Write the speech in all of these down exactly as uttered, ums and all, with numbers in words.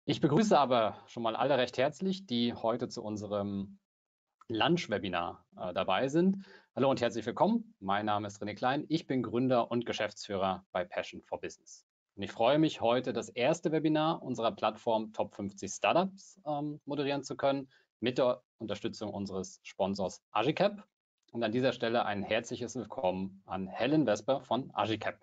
Ich begrüße aber schon mal alle recht herzlich, die heute zu unserem Lunch-Webinar äh, dabei sind. Hallo und herzlich willkommen. Mein Name ist René Klein. Ich bin Gründer und Geschäftsführer bei Passion for Business. Und ich freue mich, heute das erste Webinar unserer Plattform Top fünfzig Startups ähm, moderieren zu können, mit der Unterstützung unseres Sponsors Agicap. Und an dieser Stelle ein herzliches Willkommen an Helen Vesper von Agicap.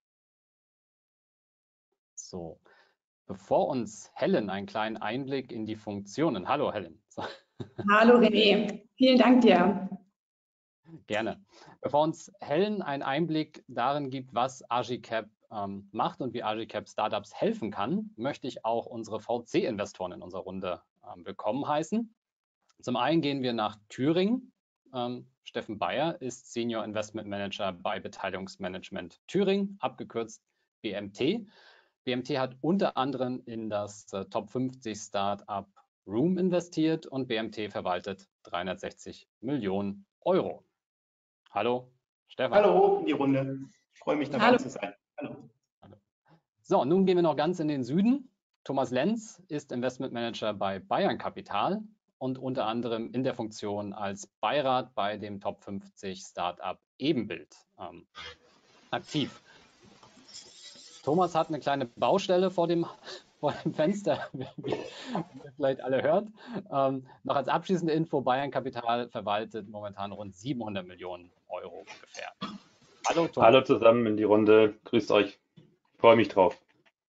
So. Bevor uns Helen einen kleinen Einblick in die Funktionen. Hallo Helen. Hallo René, vielen Dank dir. Gerne. Bevor uns Helen einen Einblick darin gibt, was Agicap ähm, macht und wie Agicap Startups helfen kann, möchte ich auch unsere V C-Investoren in unserer Runde ähm, willkommen heißen. Zum einen gehen wir nach Thüringen. Ähm, Steffen Bayer ist Senior Investment Manager bei Beteiligungsmanagement Thüringen, abgekürzt B M T. B M T hat unter anderem in das äh, Top fünfzig Startup Room investiert und B M T verwaltet dreihundertsechzig Millionen Euro. Hallo, Stefan. Hallo in die Runde. Ich freue mich, dabei Hallo. zu sein. Hallo. So, nun gehen wir noch ganz in den Süden. Thomas Lenz ist Investment Manager bei Bayern Kapital und unter anderem in der Funktion als Beirat bei dem Top fünfzig Startup Ebenbild ähm, aktiv. Thomas hat eine kleine Baustelle vor dem, vor dem Fenster, wie ihr vielleicht alle hört. Ähm, noch als abschließende Info, Bayern Kapital verwaltet momentan rund siebenhundert Millionen Euro ungefähr. Hallo Thomas. Hallo zusammen in die Runde, grüßt euch, ich freue mich drauf.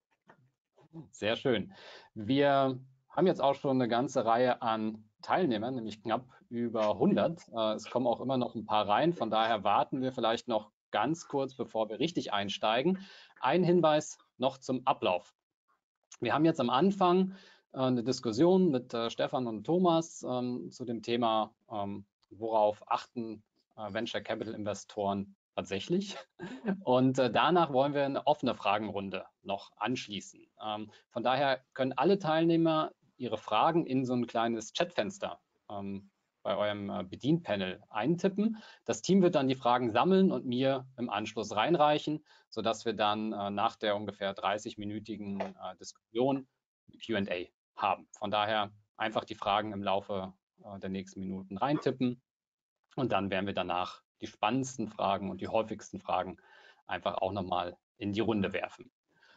Sehr schön. Wir haben jetzt auch schon eine ganze Reihe an Teilnehmern, nämlich knapp über hundert. Äh, es kommen auch immer noch ein paar rein, von daher warten wir vielleicht noch ganz kurz, bevor wir richtig einsteigen. Ein Hinweis noch zum Ablauf. Wir haben jetzt am Anfang äh, eine Diskussion mit äh, Stefan und Thomas ähm, zu dem Thema, ähm, worauf achten äh, Venture Capital Investoren tatsächlich. Und äh, danach wollen wir eine offene Fragenrunde noch anschließen. Ähm, von daher können alle Teilnehmer ihre Fragen in so ein kleines Chatfenster ähm, bei eurem äh, Bedienpanel eintippen. Das Team wird dann die Fragen sammeln und mir im Anschluss reinreichen, sodass wir dann äh, nach der ungefähr dreißig-minütigen äh, Diskussion Q und A haben. Von daher einfach die Fragen im Laufe äh, der nächsten Minuten reintippen und dann werden wir danach die spannendsten Fragen und die häufigsten Fragen einfach auch nochmal in die Runde werfen.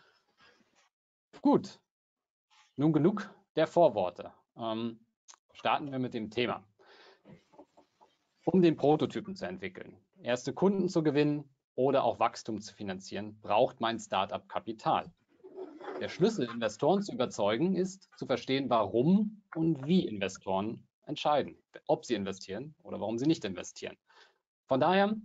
Gut, nun genug der Vorworte. Ähm, starten wir mit dem Thema. Um den Prototypen zu entwickeln, erste Kunden zu gewinnen oder auch Wachstum zu finanzieren, braucht mein Startup Kapital. Der Schlüssel, Investoren zu überzeugen, ist zu verstehen, warum und wie Investoren entscheiden, ob sie investieren oder warum sie nicht investieren. Von daher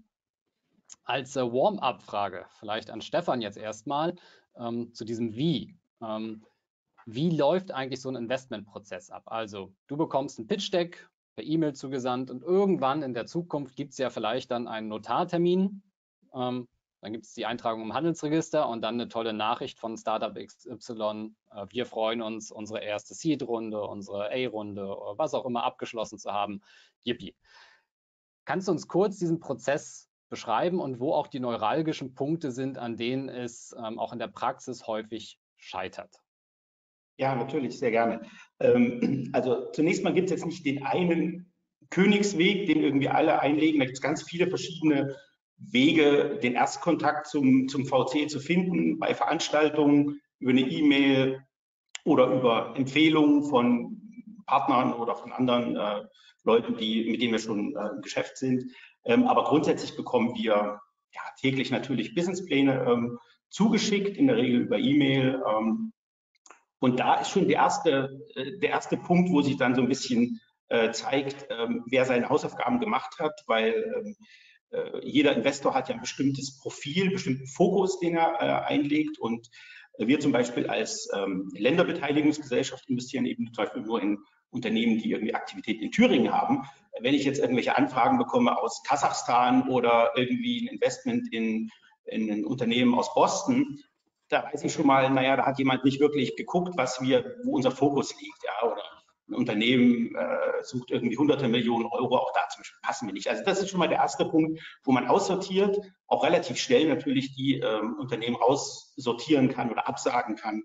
als äh, Warm-up-Frage vielleicht an Stefan jetzt erstmal ähm, zu diesem Wie. Ähm, wie läuft eigentlich so ein Investmentprozess ab? Also du bekommst ein Pitch-Deck per E-Mail zugesandt und irgendwann in der Zukunft gibt es ja vielleicht dann einen Notartermin. Ähm, dann gibt es die Eintragung im Handelsregister und dann eine tolle Nachricht von Startup X Y. Äh, wir freuen uns, unsere erste Seed-Runde, unsere A-Runde, was auch immer abgeschlossen zu haben. Yippie. Kannst du uns kurz diesen Prozess beschreiben und wo auch die neuralgischen Punkte sind, an denen es ähm, auch in der Praxis häufig scheitert? Ja, natürlich, sehr gerne. Ähm, also zunächst mal gibt es jetzt nicht den einen Königsweg, den irgendwie alle einlegen. Da gibt es ganz viele verschiedene Wege, den Erstkontakt zum, zum V C zu finden, bei Veranstaltungen, über eine E-Mail oder über Empfehlungen von Partnern oder von anderen äh, Leuten, die, mit denen wir schon äh, im Geschäft sind. Ähm, aber grundsätzlich bekommen wir ja, täglich natürlich Businesspläne ähm, zugeschickt, in der Regel über E-Mail. Ähm, und da ist schon der erste, äh, der erste Punkt, wo sich dann so ein bisschen äh, zeigt, ähm, wer seine Hausaufgaben gemacht hat, weil ähm, äh, jeder Investor hat ja ein bestimmtes Profil, einen bestimmten Fokus, den er äh, einlegt. Und wir zum Beispiel als ähm, Länderbeteiligungsgesellschaft investieren eben zum Beispiel nur in Unternehmen, die irgendwie Aktivitäten in Thüringen haben. Wenn ich jetzt irgendwelche Anfragen bekomme aus Kasachstan oder irgendwie ein Investment in, in ein Unternehmen aus Boston, da weiß ich schon mal, naja, da hat jemand nicht wirklich geguckt, was wir, wo unser Fokus liegt, ja, oder ein Unternehmen äh, sucht irgendwie hunderte Millionen Euro, auch da zum Beispiel passen wir nicht. Also das ist schon mal der erste Punkt, wo man aussortiert, auch relativ schnell natürlich die ähm, Unternehmen aussortieren kann oder absagen kann,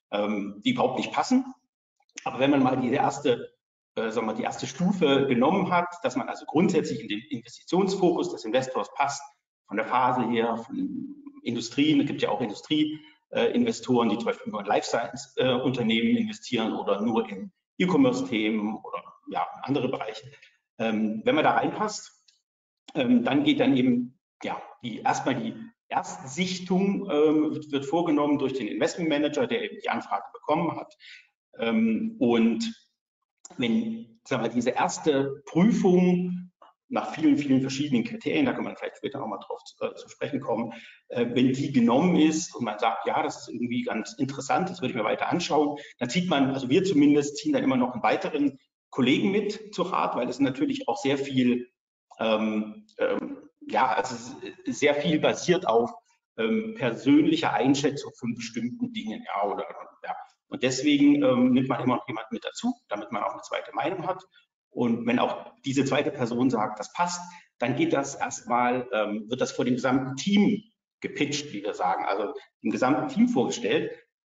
ähm, die überhaupt nicht passen. Aber wenn man mal die erste, äh, sagen wir, die erste Stufe genommen hat, dass man also grundsätzlich in den Investitionsfokus des Investors passt, von der Phase her, von Industrien, es gibt ja auch Industrieinvestoren, die zum Beispiel nur in Life Science äh, Unternehmen investieren oder nur in E-Commerce-Themen oder ja, andere Bereiche. Ähm, wenn man da reinpasst, ähm, dann geht dann eben ja, die, erstmal die Erstsichtung ähm, wird, wird vorgenommen durch den Investmentmanager, der eben die Anfrage bekommen hat. Ähm, und wenn, sagen wir, diese erste Prüfung nach vielen, vielen verschiedenen Kriterien, da kann man vielleicht später nochmal drauf zu, äh, zu sprechen kommen, äh, wenn die genommen ist und man sagt, ja, das ist irgendwie ganz interessant, das würde ich mir weiter anschauen, dann zieht man, also wir zumindest ziehen dann immer noch einen weiteren Kollegen mit zu Rat, weil es natürlich auch sehr viel, ähm, ähm, ja, also sehr viel basiert auf ähm, persönlicher Einschätzung von bestimmten Dingen, ja, oder, ja. Und deswegen ähm, nimmt man immer noch jemanden mit dazu, damit man auch eine zweite Meinung hat. Und wenn auch diese zweite Person sagt, das passt, dann geht das erstmal, ähm, wird das vor dem gesamten Team gepitcht, wie wir sagen, also dem gesamten Team vorgestellt.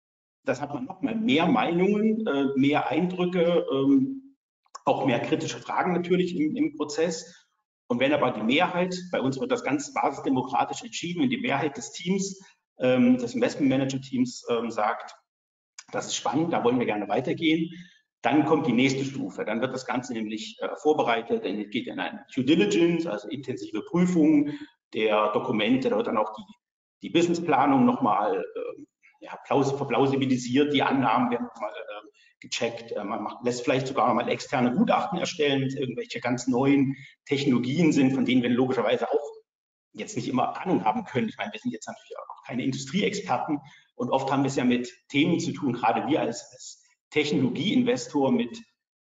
Das hat man nochmal mehr Meinungen, äh, mehr Eindrücke, ähm, auch mehr kritische Fragen natürlich im, im Prozess. Und wenn aber die Mehrheit, bei uns wird das ganz basisdemokratisch entschieden, wenn die Mehrheit des Teams, ähm, des Investmentmanager-Teams ähm, sagt, das ist spannend, da wollen wir gerne weitergehen, dann kommt die nächste Stufe. Dann wird das Ganze nämlich äh, vorbereitet, dann geht in eine Due Diligence, also intensive Prüfung der Dokumente, da wird dann auch die, die Businessplanung nochmal äh, ja, verplausibilisiert, die Annahmen werden nochmal äh, gecheckt, äh, man macht, lässt vielleicht sogar nochmal externe Gutachten erstellen, wenn es irgendwelche ganz neuen Technologien sind, von denen wir logischerweise auch jetzt nicht immer Ahnung haben können. Ich meine, wir sind jetzt natürlich auch keine Industrieexperten und oft haben wir es ja mit Themen zu tun, gerade wir als, als Technologieinvestor mit,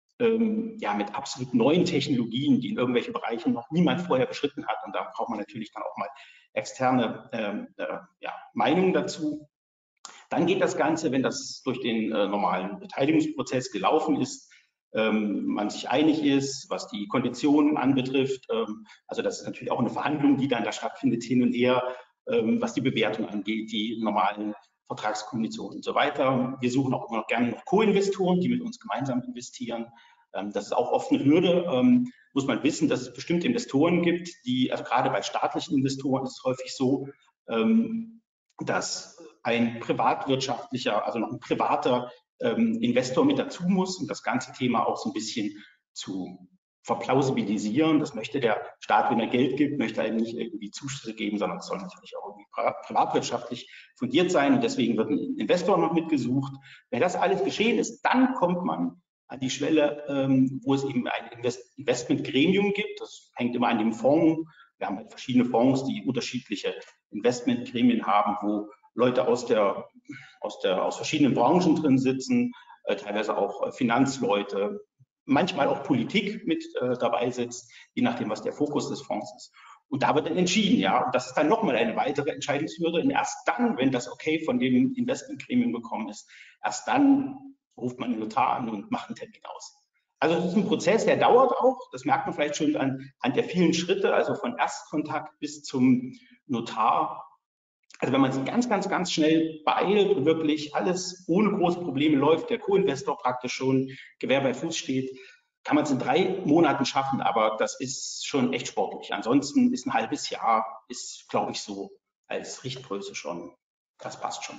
ähm, ja, mit absolut neuen Technologien, die in irgendwelchen Bereichen noch niemand vorher beschritten hat. Und da braucht man natürlich dann auch mal externe ähm, äh, ja, Meinungen dazu. Dann geht das Ganze, wenn das durch den äh, normalen Beteiligungsprozess gelaufen ist, ähm, man sich einig ist, was die Konditionen anbetrifft. Ähm, also das ist natürlich auch eine Verhandlung, die dann da stattfindet, hin und her, ähm, was die Bewertung angeht, die normalen Vertragskonditionen und so weiter. Wir suchen auch immer noch gerne noch Co-Investoren, die mit uns gemeinsam investieren. Ähm, das ist auch oft eine Hürde. Ähm, muss man wissen, dass es bestimmte Investoren gibt, die, also gerade bei staatlichen Investoren ist es häufig so, ähm, dass ein privatwirtschaftlicher, also noch ein privater ähm, Investor mit dazu muss, um das ganze Thema auch so ein bisschen zu verplausibilisieren. Das möchte der Staat, wenn er Geld gibt, möchte er eben nicht irgendwie Zuschüsse geben, sondern es soll natürlich auch irgendwie privatwirtschaftlich fundiert sein und deswegen wird ein Investor noch mitgesucht. Wenn das alles geschehen ist, dann kommt man an die Schwelle, ähm, wo es eben ein Invest Investmentgremium gibt. Das hängt immer an dem Fonds. Wir haben halt verschiedene Fonds, die unterschiedliche Investmentgremien haben, wo Leute aus der, aus der, aus verschiedenen Branchen drin sitzen, äh, teilweise auch äh, Finanzleute, manchmal auch Politik mit äh, dabei sitzt, je nachdem, was der Fokus des Fonds ist. Und da wird dann entschieden, ja, und das ist dann nochmal eine weitere Entscheidungshürde. Und erst dann, wenn das Okay von dem Investmentgremium bekommen ist, erst dann ruft man den Notar an und macht einen Termin aus. Also das ist ein Prozess, der dauert auch, das merkt man vielleicht schon an, an der vielen Schritte, also von Erstkontakt bis zum Notar. Also wenn man sich ganz, ganz, ganz schnell beeilt und wirklich alles ohne große Probleme läuft, der Co-Investor praktisch schon Gewehr bei Fuß steht, kann man es in drei Monaten schaffen, aber das ist schon echt sportlich. Ansonsten ist ein halbes Jahr, ist, glaube ich, so als Richtgröße schon, das passt schon.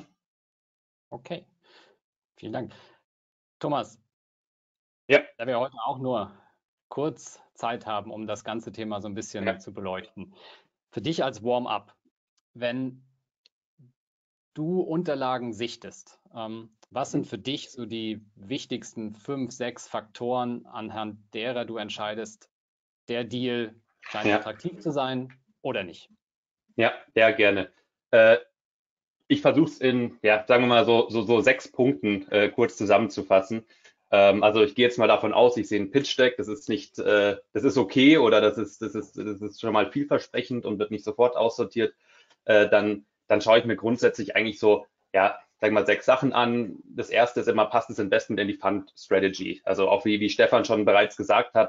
Okay, vielen Dank. Thomas, ja. Da wir heute auch nur kurz Zeit haben, um das ganze Thema so ein bisschen ja. zu beleuchten. Für dich als Warm-up, wenn du Unterlagen sichtest, ähm, was sind für dich so die wichtigsten fünf, sechs Faktoren, anhand derer du entscheidest, der Deal scheint ja. attraktiv zu sein oder nicht? Ja, sehr gerne. Äh, ich versuche es in, ja, sagen wir mal so, so, so sechs Punkten äh, kurz zusammenzufassen. Ähm, also ich gehe jetzt mal davon aus, ich sehe ein Pitch-Deck, das ist nicht, äh, das ist okay oder das ist, das ist, das ist schon mal vielversprechend und wird nicht sofort aussortiert. Äh, dann, dann schaue ich mir grundsätzlich eigentlich so, ja, sag mal, sechs Sachen an. Das erste ist immer, passt das Investment in die Fund Strategy? Also auch wie, wie Stefan schon bereits gesagt hat,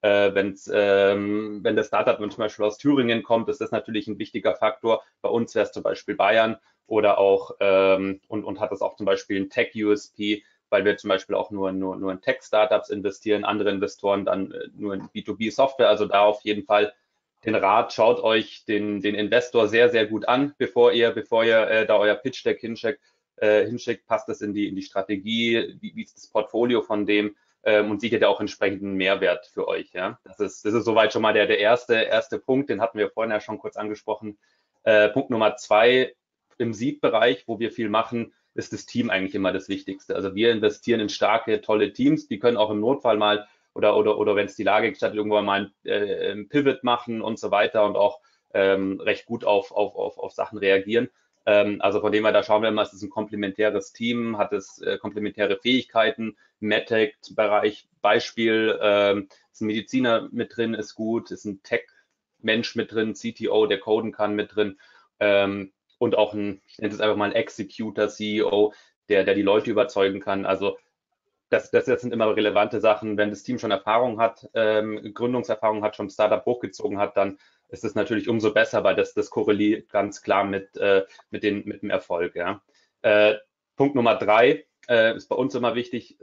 Äh, wenn's, ähm, wenn das Startup zum Beispiel aus Thüringen kommt, ist das natürlich ein wichtiger Faktor. Bei uns wäre es zum Beispiel Bayern oder auch ähm, und, und hat das auch zum Beispiel ein Tech-U S P, weil wir zum Beispiel auch nur, nur, nur in Tech-Startups investieren, andere Investoren dann äh, nur in B zwei B-Software. Also da auf jeden Fall den Rat, schaut euch den, den Investor sehr, sehr gut an, bevor ihr, bevor ihr äh, da euer Pitch-Deck hinschickt, äh, hinschickt, passt das in die, in die Strategie, wie, wie ist das Portfolio von dem ähm, und sichert ja auch entsprechenden Mehrwert für euch. Ja? Das ist, das ist soweit schon mal der, der erste, erste Punkt, den hatten wir vorhin ja schon kurz angesprochen. Äh, Punkt Nummer zwei, im Seed-Bereich, wo wir viel machen, ist das Team eigentlich immer das Wichtigste. Also wir investieren in starke, tolle Teams, die können auch im Notfall mal oder, oder, oder wenn es die Lage gestattet, irgendwann mal ein äh, Pivot machen und so weiter und auch ähm, recht gut auf, auf, auf, auf Sachen reagieren. Ähm, also von dem her, da schauen wir immer, es ist ein komplementäres Team, hat es äh, komplementäre Fähigkeiten, MedTech-Bereich, Beispiel, ähm, ist ein Mediziner mit drin, ist gut, ist ein Tech-Mensch mit drin, C T O, der coden kann mit drin ähm, und auch ein, ich nenne es einfach mal ein Executor, C E O, der, der die Leute überzeugen kann. Also Das, das, das sind immer relevante Sachen. Wenn das Team schon Erfahrung hat, ähm, Gründungserfahrung hat, schon Startup hochgezogen hat, dann ist es natürlich umso besser, weil das, das korreliert ganz klar mit, äh, mit, den, mit dem Erfolg. Ja. Äh, Punkt Nummer drei äh, ist bei uns immer wichtig.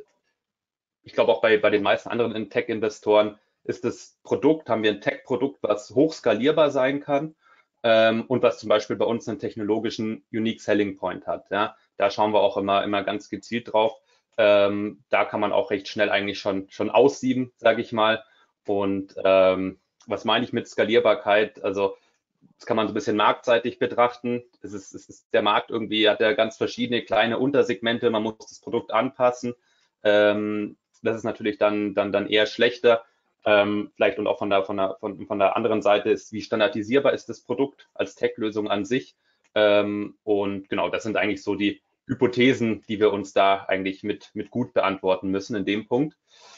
Ich glaube auch bei, bei den meisten anderen Tech-Investoren ist das Produkt, haben wir ein Tech-Produkt, was hochskalierbar sein kann ähm, und was zum Beispiel bei uns einen technologischen Unique Selling Point hat. Ja. Da schauen wir auch immer, immer ganz gezielt drauf. Ähm, da kann man auch recht schnell eigentlich schon, schon aussieben, sage ich mal. Und ähm, was meine ich mit Skalierbarkeit? Also das kann man so ein bisschen marktseitig betrachten. Es ist, es ist der Markt irgendwie, hat ja ganz verschiedene kleine Untersegmente. Man muss das Produkt anpassen. Ähm, das ist natürlich dann, dann, dann eher schlechter. Ähm, vielleicht und auch von der, von, der, von, von der anderen Seite ist, wie standardisierbar ist das Produkt als Tech-Lösung an sich. Ähm, und genau, das sind eigentlich so die Hypothesen, die wir uns da eigentlich mit, mit gut beantworten müssen in dem Punkt.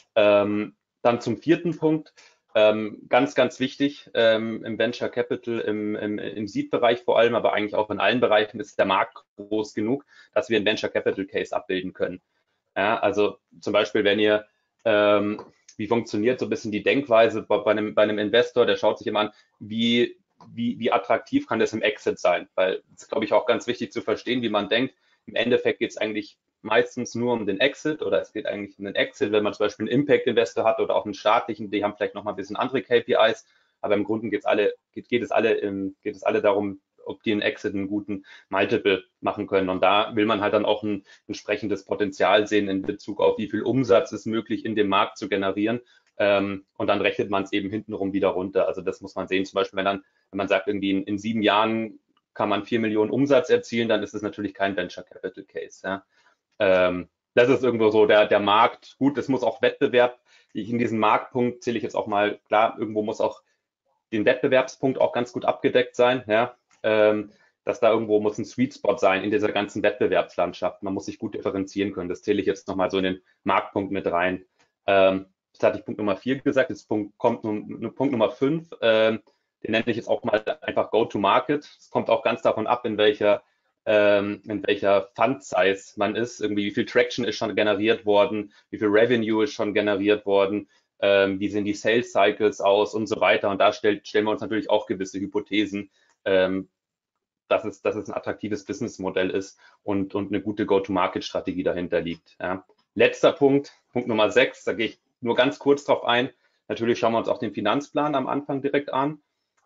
Ähm, dann zum vierten Punkt. Ähm, ganz, ganz wichtig ähm, im Venture Capital, im, im, im Seed-Bereich vor allem, aber eigentlich auch in allen Bereichen ist der Markt groß genug, dass wir einen Venture Capital Case abbilden können. Ja, also zum Beispiel, wenn ihr, ähm, wie funktioniert so ein bisschen die Denkweise bei, bei, einem, bei einem Investor, der schaut sich immer an, wie, wie, wie attraktiv kann das im Exit sein? Weil das ist, glaube ich, auch ganz wichtig zu verstehen, wie man denkt. Im Endeffekt geht es eigentlich meistens nur um den Exit oder es geht eigentlich um den Exit, wenn man zum Beispiel einen Impact-Investor hat oder auch einen staatlichen, die haben vielleicht noch mal ein bisschen andere K P Is, aber im Grunde geht's alle, geht, geht, es alle im, geht es alle darum, ob die einen Exit einen guten Multiple machen können. Und da will man halt dann auch ein entsprechendes Potenzial sehen in Bezug auf, wie viel Umsatz ist möglich in dem Markt zu generieren. Ähm, und dann rechnet man es eben hintenrum wieder runter. Also das muss man sehen. Zum Beispiel, wenn, dann, wenn man sagt, irgendwie in, in sieben Jahren kann man vier Millionen Umsatz erzielen, dann ist es natürlich kein Venture Capital Case. Ja. Ähm, das ist irgendwo so der, der Markt. Gut, es muss auch Wettbewerb. Ich, in diesen Marktpunkt zähle ich jetzt auch mal, klar, irgendwo muss auch den Wettbewerbspunkt auch ganz gut abgedeckt sein. Ja. Ähm, dass da irgendwo muss ein Sweet Spot sein in dieser ganzen Wettbewerbslandschaft. Man muss sich gut differenzieren können. Das zähle ich jetzt nochmal so in den Marktpunkt mit rein. Ähm, das hatte ich Punkt Nummer vier gesagt. Jetzt Punkt, kommt nun, Punkt Nummer fünf. Ähm, den nenne ich jetzt auch mal einfach Go-to-Market. Es kommt auch ganz davon ab, in welcher, ähm, in welcher Fund-Size man ist. Irgendwie, wie viel Traction ist schon generiert worden, wie viel Revenue ist schon generiert worden, ähm, wie sehen die Sales-Cycles aus und so weiter. Und da stellt, stellen wir uns natürlich auch gewisse Hypothesen, ähm, dass es, dass es ein attraktives Businessmodell ist und, und eine gute Go-to-Market-Strategie dahinter liegt. Ja. Letzter Punkt, Punkt Nummer sechs, da gehe ich nur ganz kurz drauf ein. Natürlich schauen wir uns auch den Finanzplan am Anfang direkt an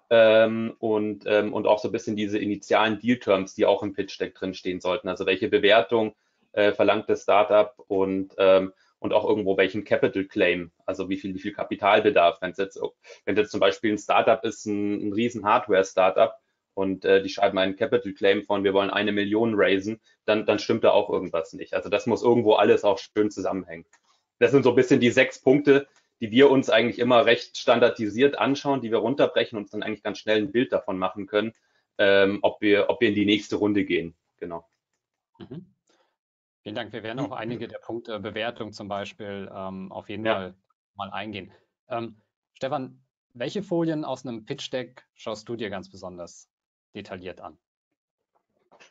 ähm, und, ähm, und auch so ein bisschen diese initialen Deal-Terms, die auch im Pitch-Deck drin stehen sollten. Also welche Bewertung äh, verlangt das Startup und, ähm, und auch irgendwo welchen Capital Claim, also wie viel, wie viel Kapitalbedarf. Wenn es jetzt, wenn jetzt zum Beispiel ein Startup ist, ein, ein riesen Hardware-Startup, und äh, die schreiben einen Capital Claim von, wir wollen eine Million raisen, dann, dann stimmt da auch irgendwas nicht. Also das muss irgendwo alles auch schön zusammenhängen. Das sind so ein bisschen die sechs Punkte, die wir uns eigentlich immer recht standardisiert anschauen, die wir runterbrechen und uns dann eigentlich ganz schnell ein Bild davon machen können, ähm, ob wir, ob wir in die nächste Runde gehen. Genau. Mhm. Vielen Dank. Wir werden auch einige der Punkte, Bewertung zum Beispiel, ähm, auf jeden Ja. Fall mal eingehen. Ähm, Stefan, welche Folien aus einem Pitch-Deck schaust du dir ganz besonders detailliert an?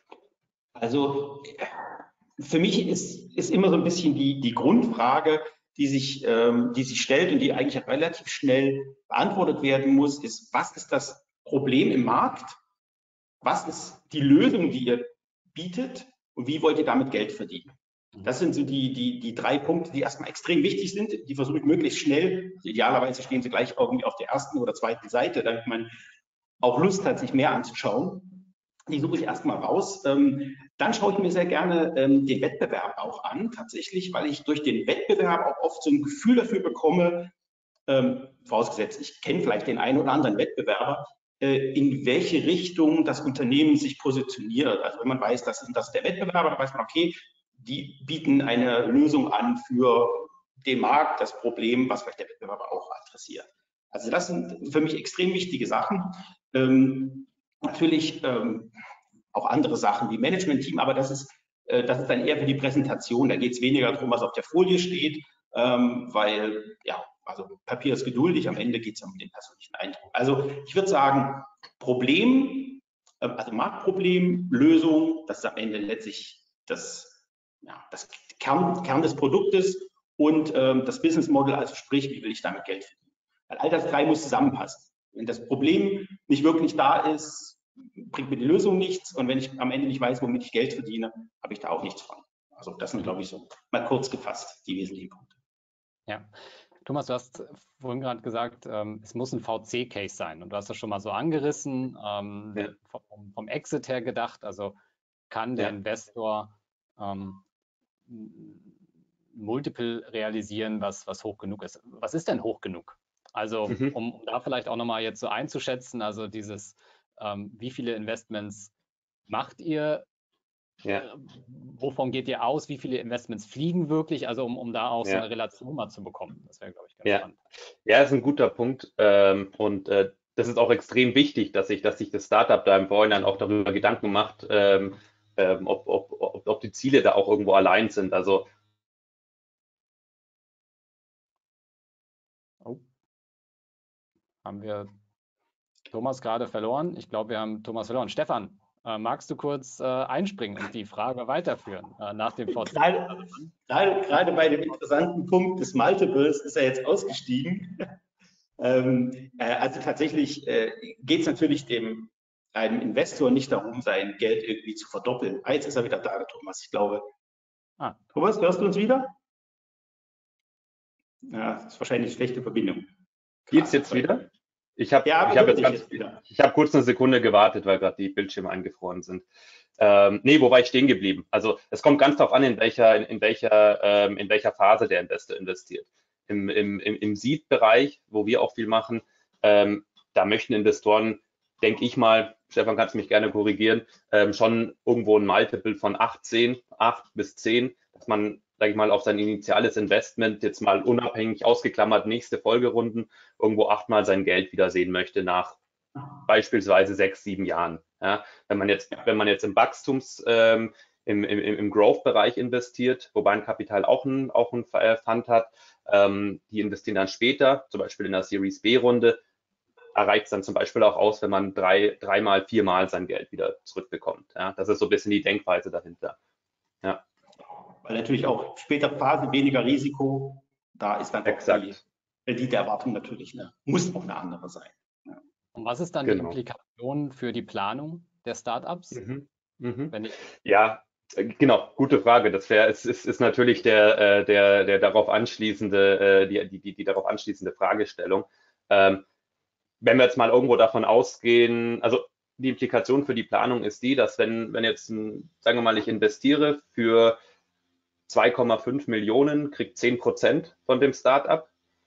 Also für mich ist, ist immer so ein bisschen die, die Grundfrage, die sich, ähm, die sich stellt und die eigentlich relativ schnell beantwortet werden muss, ist, was ist das Problem im Markt? Was ist die Lösung, die ihr bietet und wie wollt ihr damit Geld verdienen? Das sind so die, die, die drei Punkte, die erstmal extrem wichtig sind. Die versuche ich möglichst schnell, also idealerweise stehen sie gleich irgendwie auf der ersten oder zweiten Seite, damit man auch Lust hat, sich mehr anzuschauen. Die suche ich erstmal raus. Ähm, dann schaue ich mir sehr gerne ähm, den Wettbewerb auch an, tatsächlich, weil ich durch den Wettbewerb auch oft so ein Gefühl dafür bekomme, ähm, vorausgesetzt, ich kenne vielleicht den einen oder anderen Wettbewerber, äh, in welche Richtung das Unternehmen sich positioniert. Also wenn man weiß, das ist, das ist der Wettbewerber, dann weiß man, okay, die bieten eine Lösung an für den Markt, das Problem, was vielleicht der Wettbewerber auch adressiert. Also das sind für mich extrem wichtige Sachen. Ähm, natürlich ähm, auch andere Sachen wie Management-Team, aber das ist, äh, das ist dann eher für die Präsentation. Da geht es weniger darum, was auf der Folie steht, ähm, weil, ja, also Papier ist geduldig, am Ende geht es um den persönlichen Eindruck. Also ich würde sagen, Problem, äh, also Marktproblem, Lösung, das ist am Ende letztlich das, ja, das Kern, Kern des Produktes und ähm, das Business Model, also sprich, wie will ich damit Geld verdienen. Weil all das drei muss zusammenpassen. Wenn das Problem nicht wirklich da ist, bringt mir die Lösung nichts und wenn ich am Ende nicht weiß, womit ich Geld verdiene, habe ich da auch nichts von. Also das sind, glaube ich, so mal kurz gefasst die wesentlichen Punkte. Ja. Thomas, du hast vorhin gerade gesagt, ähm, es muss ein V C-Case sein und du hast das schon mal so angerissen, ähm, Ja. vom, vom Exit her gedacht, also kann der Ja. Investor ähm, Multiple realisieren, was, was hoch genug ist. Was ist denn hoch genug? Also Mhm. um, um da vielleicht auch nochmal jetzt so einzuschätzen, also dieses, ähm, wie viele Investments macht ihr? Ja. Äh, wovon geht ihr aus? Wie viele Investments fliegen wirklich? Also um, um da auch so Ja. eine Relation mal zu bekommen. Das wäre, glaube ich, ganz Ja. spannend. Ja, ist ein guter Punkt. Ähm, und äh, das ist auch extrem wichtig, dass sich, dass sich das Startup da im Vorhinein auch darüber Gedanken macht, ähm, ähm, ob, ob, ob, ob die Ziele da auch irgendwo allein sind. Also Oh. Haben wir Thomas gerade verloren? Ich glaube, wir haben Thomas verloren. Stefan, äh, magst du kurz äh, einspringen und die Frage weiterführen äh, nach dem V C? Gerade, gerade, gerade bei dem interessanten Punkt des Multiples ist er jetzt ausgestiegen. ähm, äh, also tatsächlich äh, geht es natürlich dem einem Investor nicht darum, sein Geld irgendwie zu verdoppeln. Ah, jetzt ist er wieder da, der Thomas, ich glaube. Ah. Thomas, hörst du uns wieder? Ja, das ist wahrscheinlich eine schlechte Verbindung. geht's jetzt wieder? Ich habe Ja, ich hab jetzt, jetzt ganz, wieder. ich habe kurz eine Sekunde gewartet, weil gerade die Bildschirme eingefroren sind. Ähm, nee, wo war ich stehen geblieben? Also es kommt ganz darauf an, in welcher, in, in welcher, ähm, in welcher Phase der Investor investiert. Im, im, im, im Seed-Bereich, wo wir auch viel machen, ähm, da möchten Investoren, denke ich mal, Stefan, kannst mich gerne korrigieren, ähm, schon irgendwo ein Multiple von acht, zehn, acht bis zehn, dass man, sage ich mal, auf sein initiales Investment jetzt mal unabhängig ausgeklammert nächste Folgerunden irgendwo achtmal sein Geld wiedersehen möchte nach beispielsweise sechs, sieben Jahren. Ja, wenn man jetzt, wenn man jetzt im Wachstums, ähm, im, im, im Growth-Bereich investiert, wobei ein Kapital auch ein, auch ein Fund hat, ähm, die investieren dann später, zum Beispiel in der Series B-Runde, erreicht es dann zum Beispiel auch aus, wenn man drei, dreimal, viermal sein Geld wieder zurückbekommt. Ja, das ist so ein bisschen die Denkweise dahinter. Ja. Weil natürlich auch später Phase weniger Risiko, da ist dann auch die Renditeerwartung natürlich, ne, muss auch eine andere sein. Ja. Und was ist dann Genau. die Implikation für die Planung der Startups? Mhm. Mhm. Wenn ich Ja, genau, gute Frage. Das wäre, es ist, ist natürlich der, der, der darauf anschließende, die, die, die darauf anschließende Fragestellung. Ähm, wenn wir jetzt mal irgendwo davon ausgehen, also die Implikation für die Planung ist die, dass wenn, wenn jetzt, ein, sagen wir mal, ich investiere für zwei Komma fünf Millionen, kriegt zehn Prozent von dem Startup.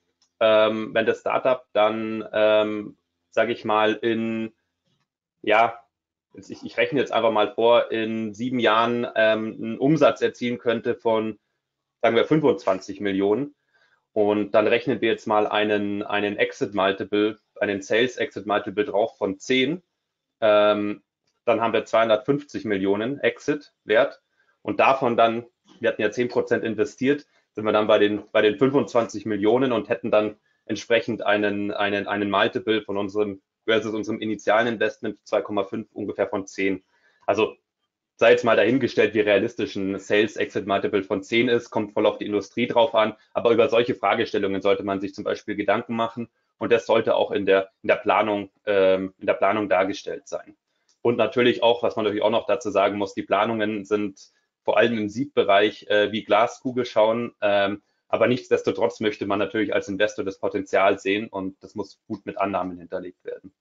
Ähm, wenn das Startup dann, ähm, sage ich mal, in, ja, ich, ich rechne jetzt einfach mal vor, in sieben Jahren ähm, einen Umsatz erzielen könnte von, sagen wir, fünfundzwanzig Millionen. Und dann rechnen wir jetzt mal einen, einen Exit Multiple, einen Sales Exit Multiple drauf von zehn. Ähm, dann haben wir zweihundertfünfzig Millionen Exit Wert. Und davon dann, wir hatten ja zehn Prozent investiert, sind wir dann bei den, bei den fünfundzwanzig Millionen und hätten dann entsprechend einen, einen, einen Multiple von unserem versus unserem initialen Investment zwei Komma fünf ungefähr von zehn. Also sei jetzt mal dahingestellt, wie realistisch ein Sales-Exit-Multiple von zehn ist, kommt voll auf die Industrie drauf an. Aber über solche Fragestellungen sollte man sich zum Beispiel Gedanken machen. Und das sollte auch in der, in der Planung, ähm, in der Planung dargestellt sein. Und natürlich auch, was man natürlich auch noch dazu sagen muss, die Planungen sind vor allem im Seed-Bereich äh, wie Glaskugel schauen. Ähm, aber nichtsdestotrotz möchte man natürlich als Investor das Potenzial sehen und das muss gut mit Annahmen hinterlegt werden.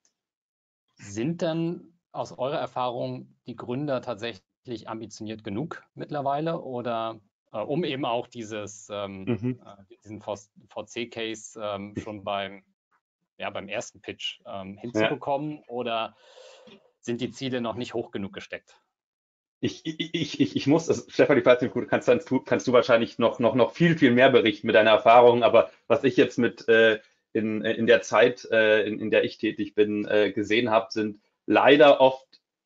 Sind dann aus eurer Erfahrung die Gründer tatsächlich ambitioniert genug mittlerweile oder äh, um eben auch dieses, ähm, mhm. äh, diesen V C-Case ähm, schon beim, ja, beim ersten Pitch ähm, hinzubekommen ja. Oder sind die Ziele noch nicht hoch genug gesteckt? Ich, ich, ich, ich muss, also Stefan, kannst, kannst, du, kannst du wahrscheinlich noch, noch, noch viel, viel mehr berichten mit deiner Erfahrung, aber was ich jetzt mit äh, in, in der Zeit, äh, in, in der ich tätig bin, äh, gesehen habe, sind leider oft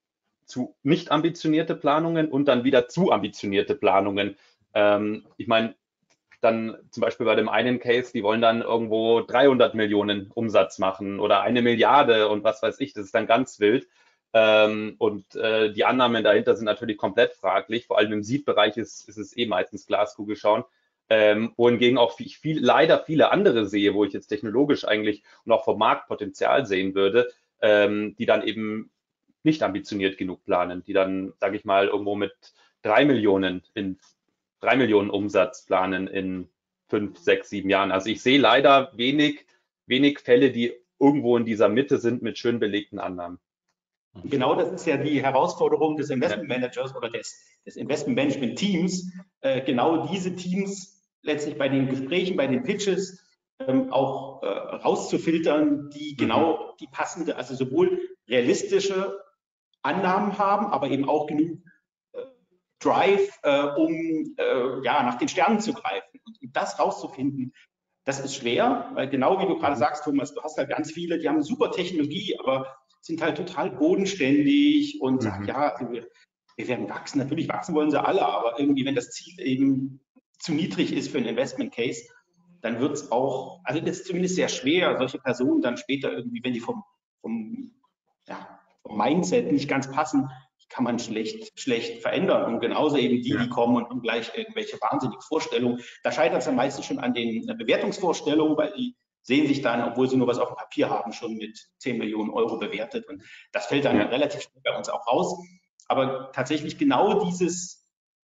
zu nicht ambitionierte Planungen und dann wieder zu ambitionierte Planungen. Ähm, ich meine, dann zum Beispiel bei dem einen Case, die wollen dann irgendwo dreihundert Millionen Umsatz machen oder eine Milliarde und was weiß ich, das ist dann ganz wild. Ähm, und äh, die Annahmen dahinter sind natürlich komplett fraglich. Vor allem im Seed-Bereich ist, ist es eh meistens Glaskugel schauen. Ähm, wohingegen auch viel, viel, leider viele andere sehe, wo ich jetzt technologisch eigentlich und auch vom Markt Potenzial sehen würde, ähm, die dann eben nicht ambitioniert genug planen, die dann, sage ich mal, irgendwo mit drei Millionen in drei Millionen Umsatz planen in fünf, sechs, sieben Jahren. Also ich sehe leider wenig, wenig Fälle, die irgendwo in dieser Mitte sind mit schön belegten Annahmen. Genau, das ist ja die Herausforderung des Investment Managers oder des, des Investment Management Teams, äh, genau diese Teams letztlich bei den Gesprächen, bei den Pitches ähm, auch äh, rauszufiltern, die genau mhm. die passende, also sowohl realistische Annahmen haben, aber eben auch genug äh, Drive, äh, um äh, ja, nach den Sternen zu greifen. Und das rauszufinden, das ist schwer, weil genau wie du gerade sagst, Thomas, du hast halt ganz viele, die haben super Technologie, aber sind halt total bodenständig und sagen, mhm. ja, wir, wir werden wachsen. Natürlich wachsen wollen sie alle, aber irgendwie, wenn das Ziel eben zu niedrig ist für einen Investment Case, dann wird es auch, also das ist zumindest sehr schwer, solche Personen dann später irgendwie, wenn die vom, vom, ja, vom Mindset nicht ganz passen, kann man schlecht, schlecht verändern. Und genauso eben die, ja. die kommen und haben gleich irgendwelche wahnsinnigen Vorstellungen. Da scheitert es am meisten schon an den Bewertungsvorstellungen, weil die sehen sich dann, obwohl sie nur was auf dem Papier haben, schon mit zehn Millionen Euro bewertet. Und das fällt dann ja. relativ schnell bei uns auch raus. Aber tatsächlich genau dieses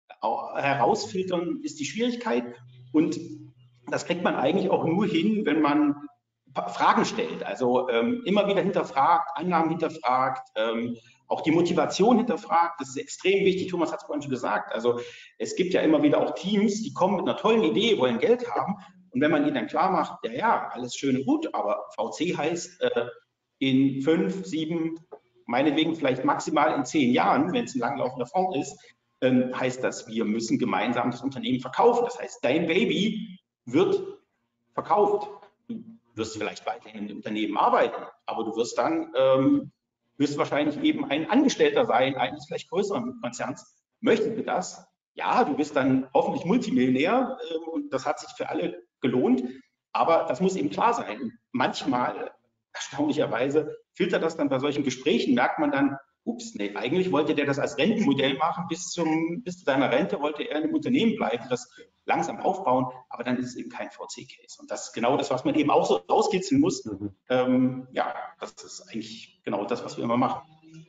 Herausfiltern ist die Schwierigkeit. Und das kriegt man eigentlich auch nur hin, wenn man Fragen stellt. Also ähm, immer wieder hinterfragt, Annahmen hinterfragt, ähm, auch die Motivation hinterfragt. Das ist extrem wichtig. Thomas hat es vorhin schon gesagt. Also es gibt ja immer wieder auch Teams, die kommen mit einer tollen Idee, wollen Geld haben. Und wenn man ihnen dann klar macht, ja, ja, alles schön und gut, aber V C heißt äh, in fünf, sieben, meinetwegen vielleicht maximal in zehn Jahren, wenn es ein langlaufender Fonds ist, ähm, heißt das, wir müssen gemeinsam das Unternehmen verkaufen. Das heißt, dein Baby wird verkauft. Du wirst vielleicht weiterhin im Unternehmen arbeiten, aber du wirst dann ähm, wirst wahrscheinlich eben ein Angestellter sein, eines vielleicht größeren Konzerns. Möchtest du das? Ja, du bist dann hoffentlich Multimillionär äh, und das hat sich für alle gelohnt, aber das muss eben klar sein. Und manchmal, erstaunlicherweise, filtert das dann bei solchen Gesprächen, merkt man dann, ups, nee, eigentlich wollte der das als Rentenmodell machen, bis, zum, bis zu seiner Rente wollte er in einem Unternehmen bleiben, das langsam aufbauen, aber dann ist es eben kein V C-Case. Und das ist genau das, was man eben auch so rauskitzeln muss. Mhm. Ähm, ja, das ist eigentlich genau das, was wir immer machen.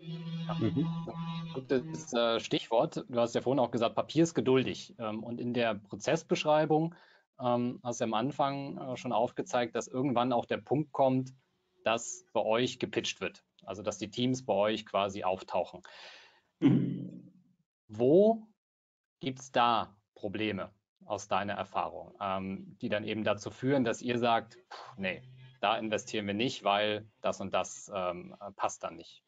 Mhm. Gutes äh, Stichwort. Du hast ja vorhin auch gesagt, Papier ist geduldig. Ähm, und in der Prozessbeschreibung ähm, hast du am Anfang äh, schon aufgezeigt, dass irgendwann auch der Punkt kommt, dass bei euch gepitcht wird. Also dass die Teams bei euch quasi auftauchen. Mhm. Wo gibt es da Probleme aus deiner Erfahrung, ähm, die dann eben dazu führen, dass ihr sagt, pff, nee, da investieren wir nicht, weil das und das ähm, passt dann nicht?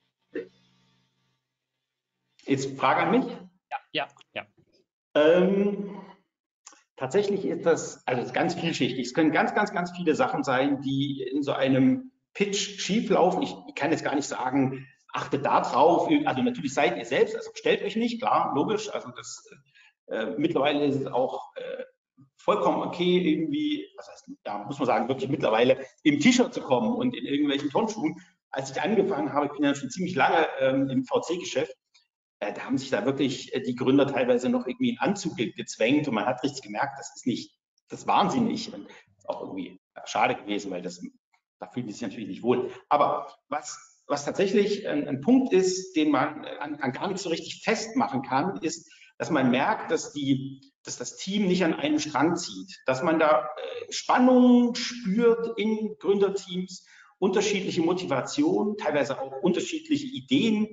Jetzt Frage an mich? Ja, ja, ja. Ähm, tatsächlich ist das, also es ist ganz vielschichtig. Es können ganz, ganz, ganz viele Sachen sein, die in so einem Pitch schieflaufen. Ich, ich kann jetzt gar nicht sagen, achtet da drauf. Also natürlich seid ihr selbst, also stellt euch nicht, klar, logisch. Also das äh, mittlerweile ist es auch äh, vollkommen okay, irgendwie, was heißt, da muss man sagen, wirklich mittlerweile im T-Shirt zu kommen und in irgendwelchen Turnschuhen. Als ich angefangen habe, ich bin ja schon ziemlich lange ähm, im V C-Geschäft, äh, da haben sich da wirklich äh, die Gründer teilweise noch irgendwie in Anzug ge gezwängt und man hat richtig gemerkt, das ist nicht, das waren sie nicht. Und das ist auch irgendwie schade gewesen, weil das, da fühlen die sich natürlich nicht wohl. Aber was, was tatsächlich ein, ein Punkt ist, den man an, an gar nicht so richtig festmachen kann, ist, dass man merkt, dass, die, dass das Team nicht an einem Strang zieht, dass man da äh, Spannungen spürt in Gründerteams, unterschiedliche Motivationen, teilweise auch unterschiedliche Ideen,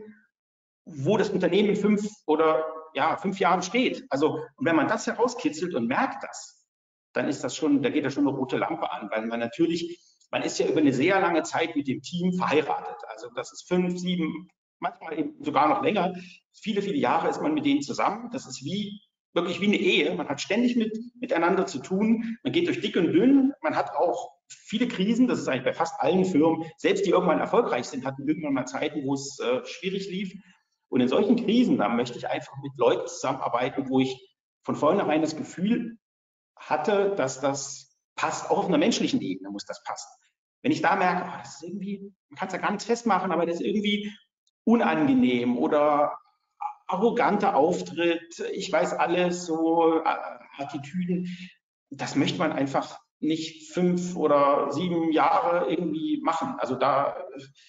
wo das Unternehmen in fünf oder ja, fünf Jahren steht. Also, und wenn man das herauskitzelt und merkt das, dann ist das schon, da geht da schon eine rote Lampe an, weil man natürlich, man ist ja über eine sehr lange Zeit mit dem Team verheiratet. Also das ist fünf, sieben, manchmal eben sogar noch länger. Viele, viele Jahre ist man mit denen zusammen. Das ist wie, wirklich wie eine Ehe. Man hat ständig mit, miteinander zu tun. Man geht durch dick und dünn. Man hat auch viele Krisen. Das ist eigentlich bei fast allen Firmen. Selbst die irgendwann erfolgreich sind, hatten irgendwann mal Zeiten, wo es äh, schwierig lief. Und in solchen Krisen, da möchte ich einfach mit Leuten zusammenarbeiten, wo ich von vornherein das Gefühl hatte, dass das passt. Auch auf einer menschlichen Ebene muss das passen. Wenn ich da merke, oh, das ist irgendwie, man kann es ja gar nichts festmachen, aber das ist irgendwie unangenehm oder arroganter Auftritt, ich weiß alles, so Attitüden, das möchte man einfach nicht fünf oder sieben Jahre irgendwie machen. Also da,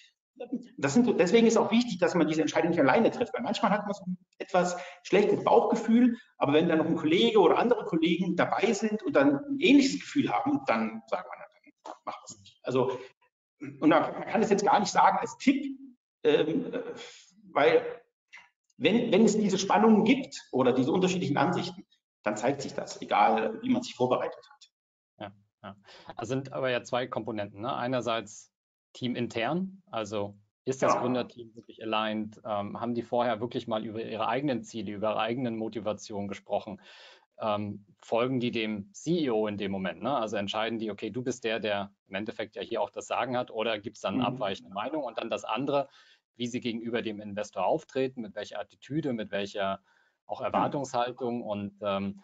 das sind, deswegen ist auch wichtig, dass man diese Entscheidung nicht alleine trifft, weil manchmal hat man so ein etwas schlechtes Bauchgefühl, aber wenn dann noch ein Kollege oder andere Kollegen dabei sind und dann ein ähnliches Gefühl haben, dann sagt man, dann macht das nicht. Also, und man kann es jetzt gar nicht sagen als Tipp, ähm, weil wenn, wenn es diese Spannungen gibt oder diese unterschiedlichen Ansichten, dann zeigt sich das, egal wie man sich vorbereitet hat. Ja, ja. Das sind aber ja zwei Komponenten. Ne? Einerseits teamintern, also ist das Ja. Gründerteam wirklich aligned? Ähm, haben die vorher wirklich mal über ihre eigenen Ziele, über ihre eigenen Motivationen gesprochen? Ähm, folgen die dem C E O in dem Moment? Ne? Also entscheiden die, okay, du bist der, der im Endeffekt ja hier auch das Sagen hat, oder gibt es dann eine Mhm. abweichende Meinung? Und dann das andere, wie sie gegenüber dem Investor auftreten, mit welcher Attitüde, mit welcher auch Erwartungshaltung und ähm,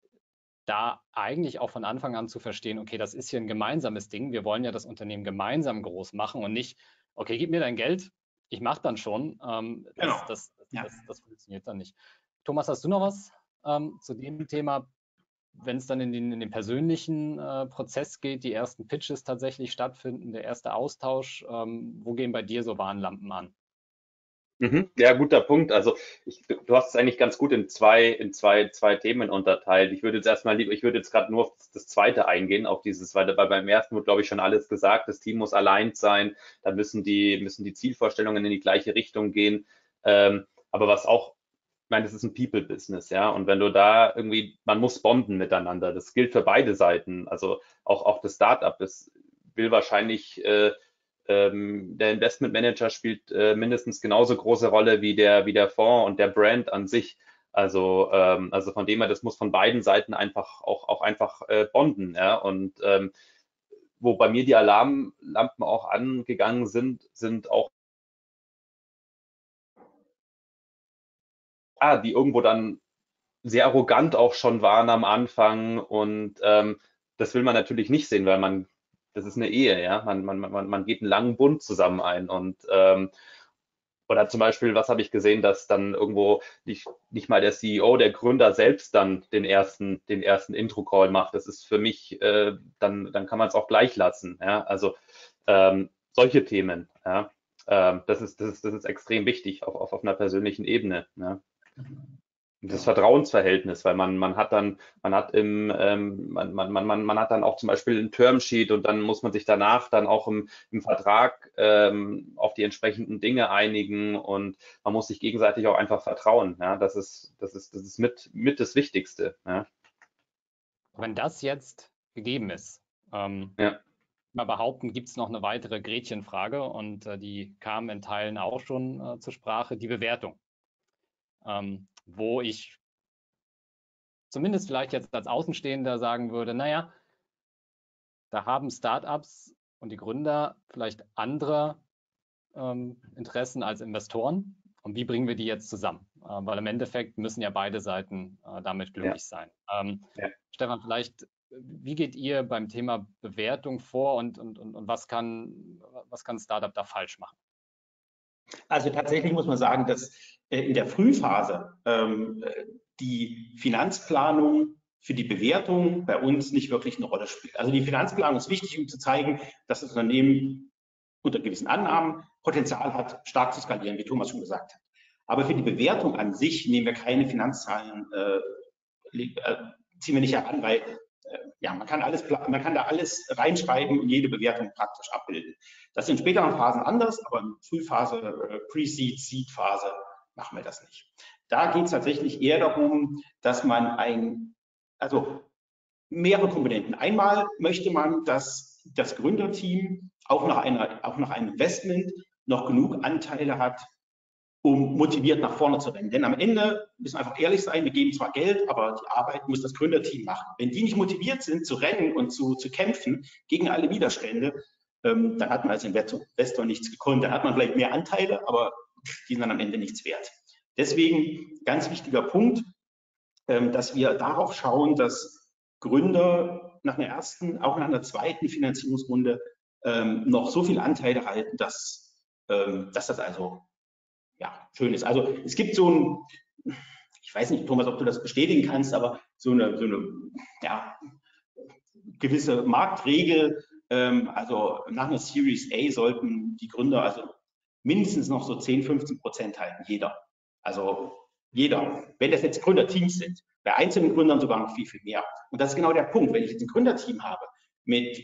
da eigentlich auch von Anfang an zu verstehen, okay, das ist hier ein gemeinsames Ding. Wir wollen ja das Unternehmen gemeinsam groß machen und nicht, okay, gib mir dein Geld, ich mache dann schon. Ähm, Genau. das, das, Ja. das, das funktioniert dann nicht. Thomas, hast du noch was ähm, zu dem Thema, wenn es dann in den, in den persönlichen äh, Prozess geht, die ersten Pitches tatsächlich stattfinden, der erste Austausch, ähm, wo gehen bei dir so Warnlampen an? Mhm. Ja, guter Punkt. Also ich, du hast es eigentlich ganz gut in zwei, in zwei, zwei Themen unterteilt. Ich würde jetzt erstmal lieber, ich würde jetzt gerade nur auf das zweite eingehen, auf dieses zweite, weil beim ersten wurde, glaube ich, schon alles gesagt. Das Team muss aligned sein, da müssen die, müssen die Zielvorstellungen in die gleiche Richtung gehen. Ähm, aber was auch, ich meine, das ist ein People-Business, ja. Und wenn du da irgendwie, man muss bonden miteinander. Das gilt für beide Seiten. Also auch, auch das Startup, das will wahrscheinlich äh, ähm, der Investmentmanager spielt äh, mindestens genauso große Rolle wie der, wie der Fonds und der Brand an sich. Also, ähm, also von dem her, das muss von beiden Seiten einfach auch, auch einfach äh, bonden. Ja? Und ähm, wo bei mir die Alarmlampen auch angegangen sind, sind auch, ah, die irgendwo dann sehr arrogant auch schon waren am Anfang. Und ähm, das will man natürlich nicht sehen, weil man, das ist eine Ehe, ja. Man, man, man, man geht einen langen Bund zusammen ein. Und ähm, oder zum Beispiel, was habe ich gesehen, dass dann irgendwo nicht, nicht mal der C E O, der Gründer selbst dann den ersten, den ersten Intro-Call macht. Das ist für mich, äh, dann, dann kann man es auch gleich lassen. Ja? Also ähm, solche Themen, ja? ähm, das ist, das ist, das ist extrem wichtig auf, auf, auf einer persönlichen Ebene. Ja? Das Vertrauensverhältnis, weil man, man hat dann, man hat im, ähm, man, man, man, man hat dann auch zum Beispiel ein Termsheet und dann muss man sich danach dann auch im, im Vertrag ähm, auf die entsprechenden Dinge einigen und man muss sich gegenseitig auch einfach vertrauen. Ja, das ist, das ist, das ist mit, mit das Wichtigste. Ja. Wenn das jetzt gegeben ist, ähm, Ja. mal behaupten, gibt es noch eine weitere Gretchenfrage und äh, die kam in Teilen auch schon äh, zur Sprache, die Bewertung, ähm, wo ich zumindest vielleicht jetzt als Außenstehender sagen würde, naja, da haben Startups und die Gründer vielleicht andere ähm, Interessen als Investoren und wie bringen wir die jetzt zusammen? Äh, weil im Endeffekt müssen ja beide Seiten äh, damit Ja. glücklich sein. Ähm, Ja. Stefan, vielleicht, wie geht ihr beim Thema Bewertung vor und, und, und, und was kann, was kann ein Startup da falsch machen? Also tatsächlich muss man sagen, dass äh, in der Frühphase ähm, die Finanzplanung für die Bewertung bei uns nicht wirklich eine Rolle spielt. Also die Finanzplanung ist wichtig, um zu zeigen, dass das Unternehmen unter gewissen Annahmen Potenzial hat, stark zu skalieren, wie Thomas schon gesagt hat. Aber für die Bewertung an sich nehmen wir keine Finanzzahlen, äh, äh, ziehen wir nicht heran, weil äh, ja, man kann alles, man kann da alles reinschreiben und jede Bewertung praktisch abbilden. Das ist in späteren Phasen anders, aber in Frühphase, äh, Pre-Seed, Seed-Phase machen wir das nicht. Da geht es tatsächlich eher darum, dass man ein, also mehrere Komponenten. Einmal möchte man, dass das Gründerteam auch nach, einer, auch nach einem Investment noch genug Anteile hat, um motiviert nach vorne zu rennen. Denn am Ende müssen wir einfach ehrlich sein, wir geben zwar Geld, aber die Arbeit muss das Gründerteam machen. Wenn die nicht motiviert sind zu rennen und zu, zu kämpfen gegen alle Widerstände, ähm, dann hat man als Investor nichts gekonnt. Dann hat man vielleicht mehr Anteile, aber die sind dann am Ende nichts wert. Deswegen ganz wichtiger Punkt, ähm, dass wir darauf schauen, dass Gründer nach einer ersten, auch nach einer zweiten Finanzierungsrunde ähm, noch so viel Anteile halten, dass, ähm, dass das also ja, schön ist. Also es gibt so ein, ich weiß nicht, Thomas, ob du das bestätigen kannst, aber so eine, so eine ja, gewisse Marktregel, ähm, also nach einer Series A sollten die Gründer also mindestens noch so zehn, fünfzehn Prozent halten, jeder. Also jeder, wenn das jetzt Gründerteams sind, bei einzelnen Gründern sogar noch viel, viel mehr. Und das ist genau der Punkt, wenn ich jetzt ein Gründerteam habe mit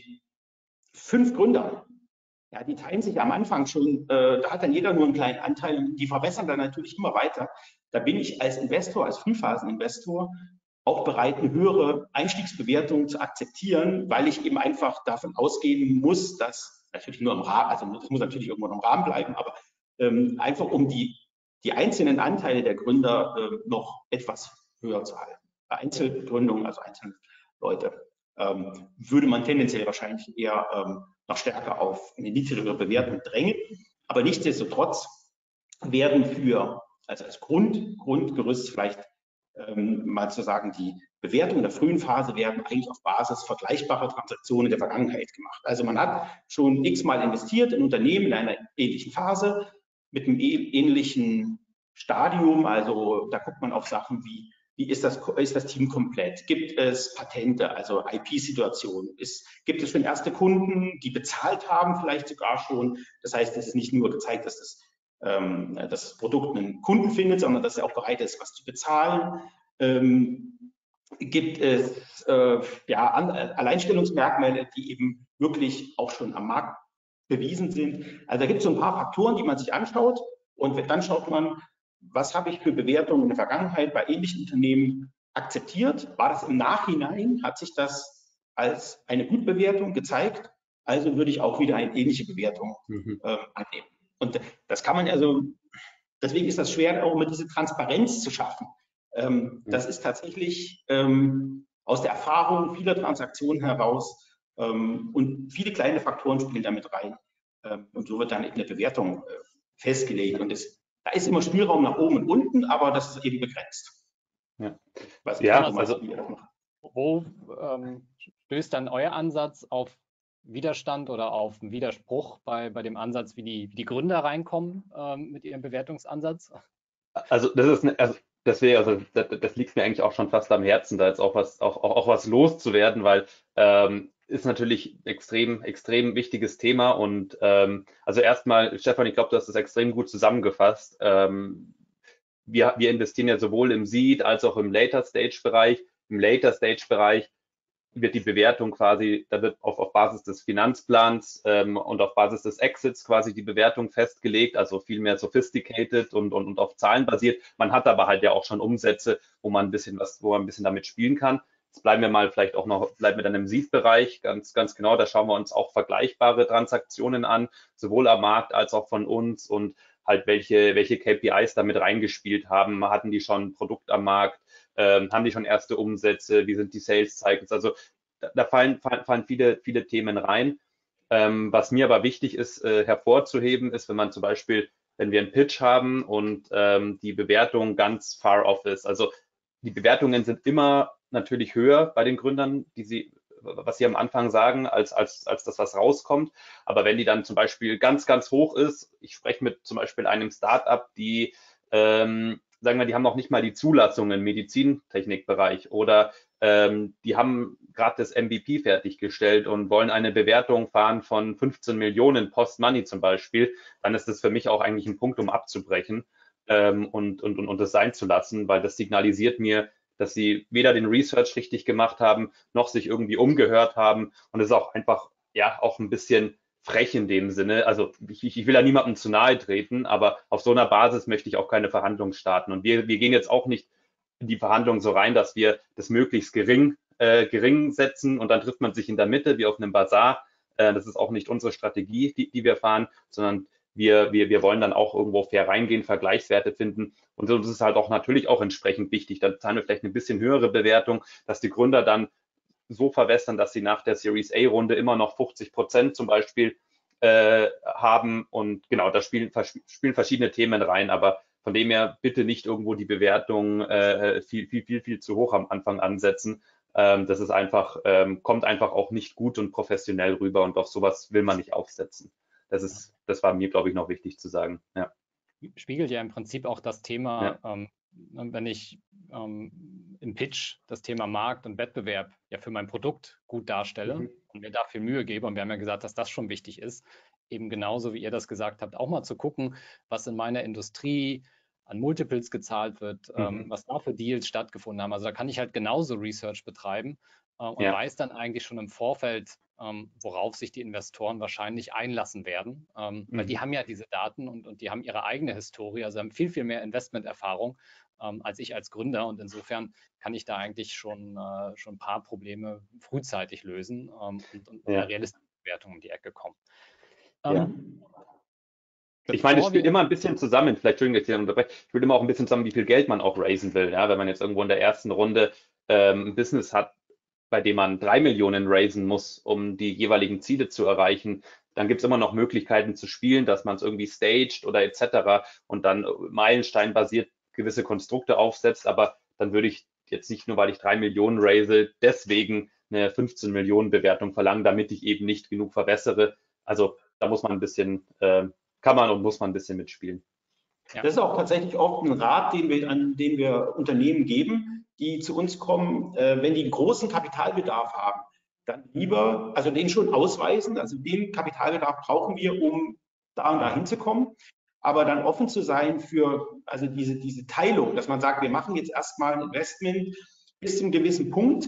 fünf Gründern, ja, die teilen sich am Anfang schon, äh, da hat dann jeder nur einen kleinen Anteil und die verbessern dann natürlich immer weiter. Da bin ich als Investor, als Frühphaseninvestor auch bereit, eine höhere Einstiegsbewertung zu akzeptieren, weil ich eben einfach davon ausgehen muss, dass natürlich nur im Rahmen, also das muss natürlich irgendwo im Rahmen bleiben, aber ähm, einfach um die, die einzelnen Anteile der Gründer äh, noch etwas höher zu halten. Bei Einzelgründungen, also einzelne Leute, ähm, würde man tendenziell wahrscheinlich eher ähm, noch stärker auf eine niedrigere Bewertung drängen. Aber nichtsdestotrotz werden für, also als Grund, Grundgerüst vielleicht ähm, mal zu sagen, die Bewertungen in der frühen Phase werden eigentlich auf Basis vergleichbarer Transaktionen der Vergangenheit gemacht. Also man hat schon x-mal investiert in Unternehmen in einer ähnlichen Phase mit einem ähnlichen Stadium. Also da guckt man auf Sachen wie, wie ist das, ist das Team komplett? Gibt es Patente, also I P-Situationen? Gibt es schon erste Kunden, die bezahlt haben, vielleicht sogar schon? Das heißt, es ist nicht nur gezeigt, dass das, ähm, das Produkt einen Kunden findet, sondern dass er auch bereit ist, was zu bezahlen. Ähm, gibt es äh, ja, an, Alleinstellungsmerkmale, die eben wirklich auch schon am Markt bewiesen sind. Also da gibt es so ein paar Faktoren, die man sich anschaut und dann schaut man, was habe ich für Bewertungen in der Vergangenheit bei ähnlichen Unternehmen akzeptiert? War das im Nachhinein? Hat sich das als eine Gutbewertung gezeigt? Also würde ich auch wieder eine ähnliche Bewertung mhm. äh, annehmen. Und das kann man also, deswegen ist das schwer, auch immer diese Transparenz zu schaffen. Ähm, das ist tatsächlich ähm, aus der Erfahrung vieler Transaktionen heraus ähm, und viele kleine Faktoren spielen damit rein. Ähm, und so wird dann eben eine Bewertung äh, festgelegt. Und das, da ist immer Spielraum nach oben und unten, aber das ist eben begrenzt. Ja, Was ja also, wo ähm, stößt dann euer Ansatz auf Widerstand oder auf einen Widerspruch bei, bei dem Ansatz, wie die, wie die Gründer reinkommen ähm, mit ihrem Bewertungsansatz? Also das ist eine, also deswegen, also das, das liegt mir eigentlich auch schon fast am Herzen, da jetzt auch was, auch, auch, auch was loszuwerden, weil ähm, ist natürlich extrem, extrem wichtiges Thema. Und ähm, also erstmal, Stefan, ich glaube, du hast das extrem gut zusammengefasst. Ähm, wir, wir investieren ja sowohl im Seed als auch im Later-Stage-Bereich. Im Later-Stage-Bereich wird die Bewertung quasi, da wird auf, auf Basis des Finanzplans ähm, und auf Basis des Exits quasi die Bewertung festgelegt, also viel mehr sophisticated und, und, und auf Zahlen basiert. Man hat aber halt ja auch schon Umsätze, wo man ein bisschen was, wo man ein bisschen damit spielen kann. Jetzt bleiben wir mal vielleicht auch noch, bleiben wir dann im Seed-Bereich, ganz, ganz genau, da schauen wir uns auch vergleichbare Transaktionen an, sowohl am Markt als auch von uns und halt welche, welche K P Is damit reingespielt haben. Hatten die schon ein Produkt am Markt? Ähm, haben die schon erste Umsätze? Wie sind die Sales Cycles? Also da, da fallen, fallen, fallen viele, viele Themen rein. Ähm, was mir aber wichtig ist, äh, hervorzuheben, ist, wenn man zum Beispiel, wenn wir einen Pitch haben und ähm, die Bewertung ganz far off ist. Also die Bewertungen sind immer natürlich höher bei den Gründern, die sie was Sie am Anfang sagen, als, als, als das, was rauskommt. Aber wenn die dann zum Beispiel ganz, ganz hoch ist, ich spreche mit zum Beispiel einem Startup, die, ähm, sagen wir, die haben noch nicht mal die Zulassung im Medizintechnikbereich oder ähm, die haben gerade das M V P fertiggestellt und wollen eine Bewertung fahren von fünfzehn Millionen Post-Money zum Beispiel, dann ist das für mich auch eigentlich ein Punkt, um abzubrechen ähm, und, und, und, und das sein zu lassen, weil das signalisiert mir, dass sie weder den Research richtig gemacht haben, noch sich irgendwie umgehört haben. Und es ist auch einfach, ja, auch ein bisschen frech in dem Sinne. Also ich, ich will ja niemandem zu nahe treten, aber auf so einer Basis möchte ich auch keine Verhandlungen starten. Und wir, wir gehen jetzt auch nicht in die Verhandlungen so rein, dass wir das möglichst gering, äh, gering setzen und dann trifft man sich in der Mitte wie auf einem Bazar. Äh, das ist auch nicht unsere Strategie, die, die wir fahren, sondern wir, wir, wir wollen dann auch irgendwo fair reingehen, Vergleichswerte finden. Und so ist es halt auch natürlich auch entsprechend wichtig. Dann zahlen wir vielleicht eine bisschen höhere Bewertung, dass die Gründer dann so verwässern, dass sie nach der Series A-Runde immer noch fünfzig Prozent zum Beispiel äh, haben. Und genau, da spielen, spielen verschiedene Themen rein. Aber von dem her bitte nicht irgendwo die Bewertung äh, viel, viel, viel, viel zu hoch am Anfang ansetzen. Ähm, das ist einfach, ähm, kommt einfach auch nicht gut und professionell rüber und auf sowas will man nicht aufsetzen. Das ist, das war mir, glaube ich, noch wichtig zu sagen. Ja. Spiegelt ja im Prinzip auch das Thema, ja. ähm, wenn ich ähm, im Pitch das Thema Markt und Wettbewerb ja für mein Produkt gut darstelle mhm. und mir dafür Mühe gebe, und wir haben ja gesagt, dass das schon wichtig ist, eben genauso wie ihr das gesagt habt, auch mal zu gucken, was in meiner Industrie an Multiples gezahlt wird, mhm. ähm, was da für Deals stattgefunden haben. Also da kann ich halt genauso Research betreiben äh, und ja. weiß dann eigentlich schon im Vorfeld, ähm, worauf sich die Investoren wahrscheinlich einlassen werden, ähm, mhm. weil die haben ja diese Daten und, und die haben ihre eigene Historie, also haben viel, viel mehr Investmenterfahrung ähm, als ich als Gründer, und insofern kann ich da eigentlich schon, äh, schon ein paar Probleme frühzeitig lösen ähm, und, und mit ja. einer realistischen Bewertung um die Ecke kommen. Ja. Ähm, Ich meine, es spielt immer ein bisschen zusammen, vielleicht, Entschuldigung, ich unterbreche, es spielt immer auch ein bisschen zusammen, wie viel Geld man auch raisen will. Ja? Wenn man jetzt irgendwo in der ersten Runde ähm, ein Business hat, bei dem man drei Millionen raisen muss, um die jeweiligen Ziele zu erreichen, dann gibt es immer noch Möglichkeiten zu spielen, dass man es irgendwie staged oder et cetera und dann meilensteinbasiert gewisse Konstrukte aufsetzt. Aber dann würde ich jetzt nicht nur, weil ich drei Millionen raise, deswegen eine fünfzehn Millionen Bewertung verlangen, damit ich eben nicht genug verbessere. Also da muss man ein bisschen äh, kann man und muss man ein bisschen mitspielen. Ja. Das ist auch tatsächlich oft ein Rat, den wir, an den wir Unternehmen geben, die zu uns kommen, äh, wenn die einen großen Kapitalbedarf haben, dann lieber, also den schon ausweisen, also den Kapitalbedarf brauchen wir, um da und da hinzukommen, aber dann offen zu sein für also diese, diese Teilung, dass man sagt, wir machen jetzt erstmal ein Investment bis zu einem gewissen Punkt,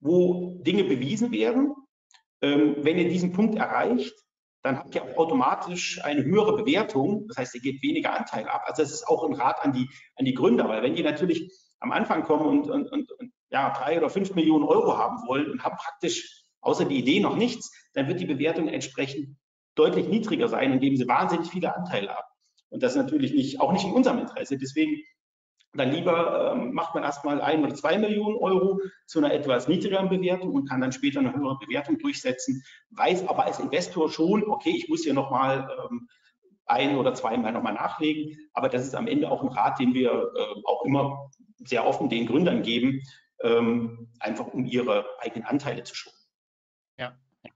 wo Dinge bewiesen werden. Ähm, wenn ihr diesen Punkt erreicht, dann habt ihr auch automatisch eine höhere Bewertung. Das heißt, ihr gebt weniger Anteile ab. Also das ist auch ein Rat an die, an die Gründer, weil wenn die natürlich am Anfang kommen und, und, und, und ja, drei oder fünf Millionen Euro haben wollen und haben praktisch außer die Idee noch nichts, dann wird die Bewertung entsprechend deutlich niedriger sein und geben sie wahnsinnig viele Anteile ab. Und das ist natürlich nicht, auch nicht in unserem Interesse. Deswegen dann lieber ähm, macht man erstmal ein oder zwei Millionen Euro zu einer etwas niedrigeren Bewertung und kann dann später eine höhere Bewertung durchsetzen, weiß aber als Investor schon, okay, ich muss hier nochmal ähm, ein oder zweimal nochmal nachlegen, aber das ist am Ende auch ein Rat, den wir äh, auch immer sehr offen den Gründern geben, ähm, einfach um ihre eigenen Anteile zu schonen. Ja,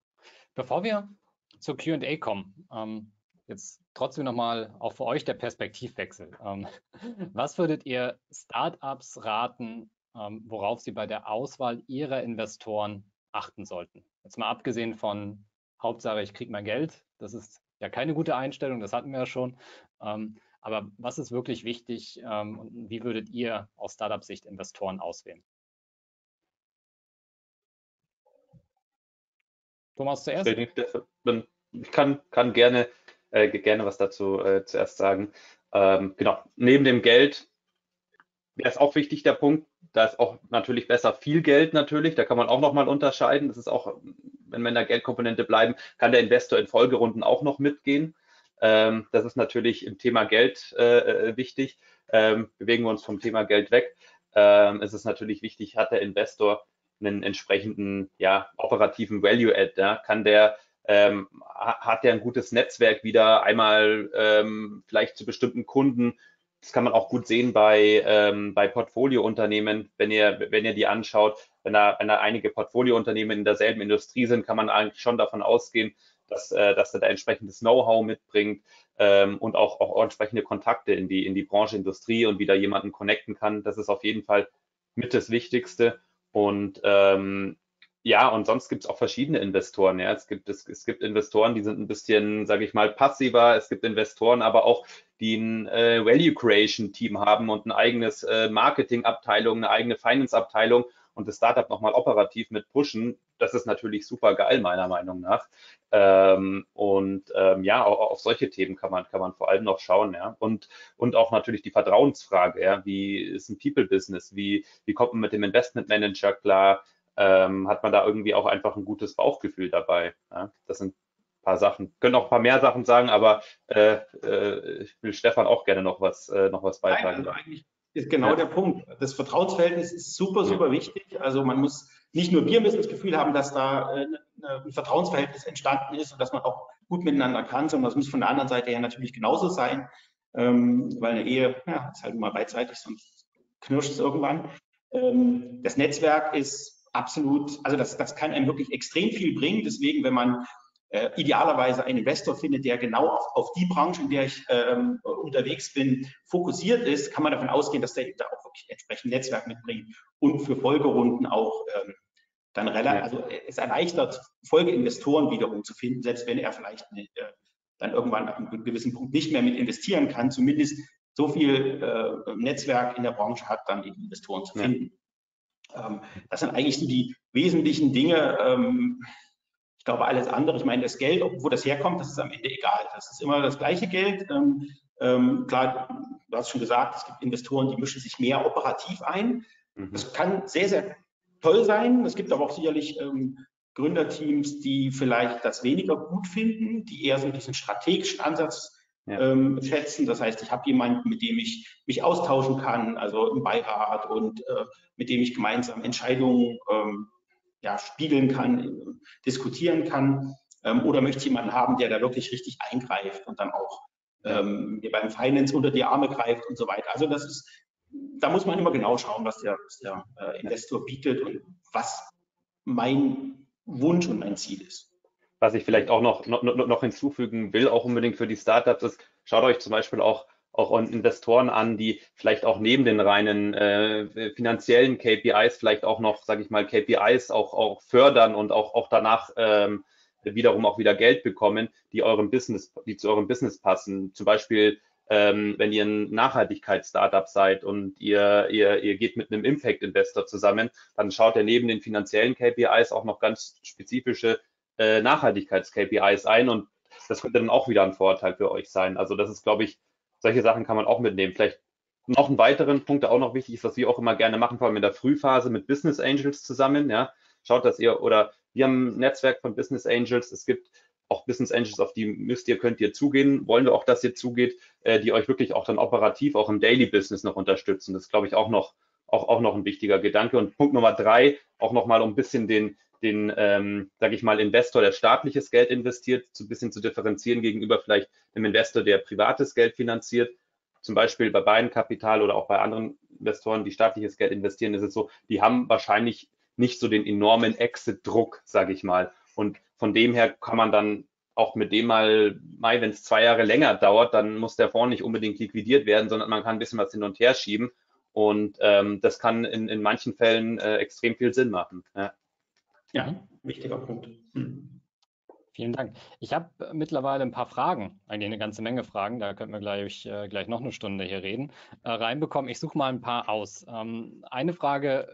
bevor wir zur Q und A kommen, ähm, jetzt trotzdem nochmal auch für euch der Perspektivwechsel. Ähm, was würdet ihr Startups raten, ähm, worauf sie bei der Auswahl ihrer Investoren achten sollten? Jetzt mal abgesehen von Hauptsache, ich kriege mein Geld. Das ist ja keine gute Einstellung, das hatten wir ja schon. Ähm, aber was ist wirklich wichtig ähm, und wie würdet ihr aus Startup-Sicht Investoren auswählen? Thomas zuerst? Ich kann, kann gerne, äh, gerne was dazu äh, zuerst sagen. Ähm, genau, neben dem Geld wäre es auch wichtig, der Punkt, da ist auch natürlich besser viel Geld natürlich, da kann man auch nochmal unterscheiden. Das ist auch, wenn wir in der Geldkomponente bleiben, kann der Investor in Folgerunden auch noch mitgehen. Ähm, das ist natürlich im Thema Geld äh, wichtig. Ähm, bewegen wir uns vom Thema Geld weg. Ähm, es ist natürlich wichtig, hat der Investor einen entsprechenden ja, operativen Value-Add, ja? Kann der, ähm, hat der ein gutes Netzwerk wieder, einmal ähm, vielleicht zu bestimmten Kunden. Das kann man auch gut sehen bei, ähm, bei Portfoliounternehmen, wenn ihr, wenn ihr die anschaut. wenn da, wenn da einige Portfoliounternehmen in derselben Industrie sind, kann man eigentlich schon davon ausgehen, dass, äh, dass er da entsprechendes Know-how mitbringt ähm, und auch, auch entsprechende Kontakte in die, in die Branche, Industrie und wieder jemanden connecten kann. Das ist auf jeden Fall mit das Wichtigste. Und ähm, ja, und sonst gibt es auch verschiedene Investoren. Ja, es gibt, es, es gibt Investoren, die sind ein bisschen, sage ich mal, passiver. Es gibt Investoren, aber auch, die ein äh, Value Creation Team haben und ein eigenes äh, Marketingabteilung, eine eigene Finance-Abteilung und das Startup nochmal operativ mit pushen. Das ist natürlich super geil, meiner Meinung nach. Ähm, und ähm, ja, auch, auch auf solche Themen kann man, kann man vor allem noch schauen. Ja, und, und auch natürlich die Vertrauensfrage. Ja, wie ist ein People-Business? Wie, wie kommt man mit dem Investment Manager klar? Ähm, hat man da irgendwie auch einfach ein gutes Bauchgefühl dabei. Ja? Das sind ein paar Sachen. Können auch ein paar mehr Sachen sagen, aber äh, äh, ich will Stefan auch gerne noch was, äh, noch was beitragen. Nein, also eigentlich ist genau Ja. der Punkt. Das Vertrauensverhältnis ist super, super Ja. wichtig. Also man muss nicht nur wir müssen das Gefühl haben, dass da äh, ein Vertrauensverhältnis entstanden ist und dass man auch gut miteinander kann, sondern das muss von der anderen Seite her natürlich genauso sein, ähm, weil eine Ehe ja, ist halt immer beidseitig, sonst knirscht es irgendwann. Ähm, das Netzwerk ist absolut, also das, das kann einem wirklich extrem viel bringen. Deswegen, wenn man äh, idealerweise einen Investor findet, der genau auf, auf die Branche, in der ich ähm, unterwegs bin, fokussiert ist, kann man davon ausgehen, dass der da auch wirklich entsprechend Netzwerk mitbringt und für Folgerunden auch ähm, dann relativ, Ja. also es erleichtert, Folgeinvestoren wiederum zu finden, selbst wenn er vielleicht nicht, äh, dann irgendwann ab einem gewissen Punkt nicht mehr mit investieren kann, zumindest so viel äh, Netzwerk in der Branche hat, dann eben Investoren zu finden. Ja. Ähm, das sind eigentlich so die wesentlichen Dinge. Ähm, ich glaube, alles andere, ich meine, das Geld, wo das herkommt, das ist am Ende egal. Das ist immer das gleiche Geld. Ähm, ähm, klar, du hast schon gesagt, es gibt Investoren, die mischen sich mehr operativ ein. Mhm. Das kann sehr, sehr toll sein. Es gibt aber auch sicherlich ähm, Gründerteams, die vielleicht das weniger gut finden, die eher so diesen strategischen Ansatz ja. ähm, schätzen. Das heißt, ich habe jemanden, mit dem ich mich austauschen kann, also im Beirat und äh, mit dem ich gemeinsam Entscheidungen ähm, ja, spiegeln kann, diskutieren kann, ähm, oder möchte jemanden haben, der da wirklich richtig eingreift und dann auch ähm, mir beim Finance unter die Arme greift und so weiter. Also das ist, da muss man immer genau schauen, was der, was der äh, Investor bietet und was mein Wunsch und mein Ziel ist. Was ich vielleicht auch noch, noch, noch hinzufügen will, auch unbedingt für die Startups, ist, schaut euch zum Beispiel auch auch Investoren an, die vielleicht auch neben den reinen äh, finanziellen K P Is vielleicht auch noch, sage ich mal, K P Is auch, auch fördern und auch, auch danach ähm, wiederum auch wieder Geld bekommen, die eurem Business, die zu eurem Business passen. Zum Beispiel, ähm, wenn ihr ein Nachhaltigkeits-Startup seid und ihr, ihr, ihr geht mit einem Impact-Investor zusammen, dann schaut ihr neben den finanziellen K P Is auch noch ganz spezifische äh, Nachhaltigkeits-K P Is ein und das könnte dann auch wieder ein Vorteil für euch sein. Also das ist, glaube ich, solche Sachen kann man auch mitnehmen. Vielleicht noch einen weiteren Punkt, der auch noch wichtig ist, was wir auch immer gerne machen, vor allem in der Frühphase mit Business Angels zusammen. Ja, schaut, dass ihr, oder wir haben ein Netzwerk von Business Angels. Es gibt auch Business Angels, auf die müsst ihr, könnt ihr zugehen. Wollen wir auch, dass ihr zugeht, äh, die euch wirklich auch dann operativ auch im Daily Business noch unterstützen. Das ist, glaube ich, auch noch, auch, auch noch ein wichtiger Gedanke. Und Punkt Nummer drei, auch noch mal um ein bisschen den, den, ähm, sage ich mal, Investor, der staatliches Geld investiert, so ein bisschen zu differenzieren gegenüber vielleicht einem Investor, der privates Geld finanziert. Zum Beispiel bei Bain-Capital oder auch bei anderen Investoren, die staatliches Geld investieren, ist es so, die haben wahrscheinlich nicht so den enormen Exit-Druck, sage ich mal. Und von dem her kann man dann auch mit dem mal, wenn es zwei Jahre länger dauert, dann muss der Fonds nicht unbedingt liquidiert werden, sondern man kann ein bisschen was hin und her schieben. Und ähm, das kann in, in manchen Fällen äh, extrem viel Sinn machen. Ja. Ja, wichtiger Punkt. Hm. Vielen Dank. Ich habe mittlerweile ein paar Fragen, eigentlich eine ganze Menge Fragen, da könnten wir gleich, äh, gleich noch eine Stunde hier reden, äh, reinbekommen. Ich suche mal ein paar aus. Ähm, eine Frage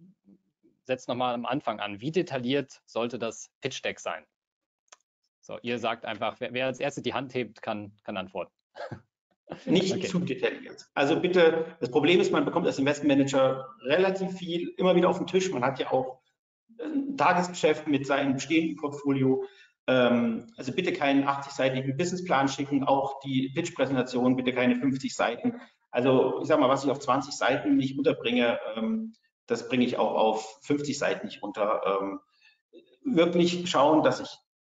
setzt nochmal am Anfang an. Wie detailliert sollte das Pitch-Deck sein? So, ihr sagt einfach, wer, wer als erstes die Hand hebt, kann, kann antworten. Nicht okay. Zu detailliert. Also bitte, das Problem ist, man bekommt als Investmentmanager relativ viel immer wieder auf den Tisch. Man hat ja auch ein Tagesgeschäft mit seinem bestehenden Portfolio. Ähm, also bitte keinen achtzig-seitigen Businessplan schicken, auch die Pitch-Präsentation bitte keine fünfzig Seiten. Also ich sage mal, was ich auf zwanzig Seiten nicht unterbringe, ähm, das bringe ich auch auf fünfzig Seiten nicht unter. Ähm, wirklich schauen, dass ich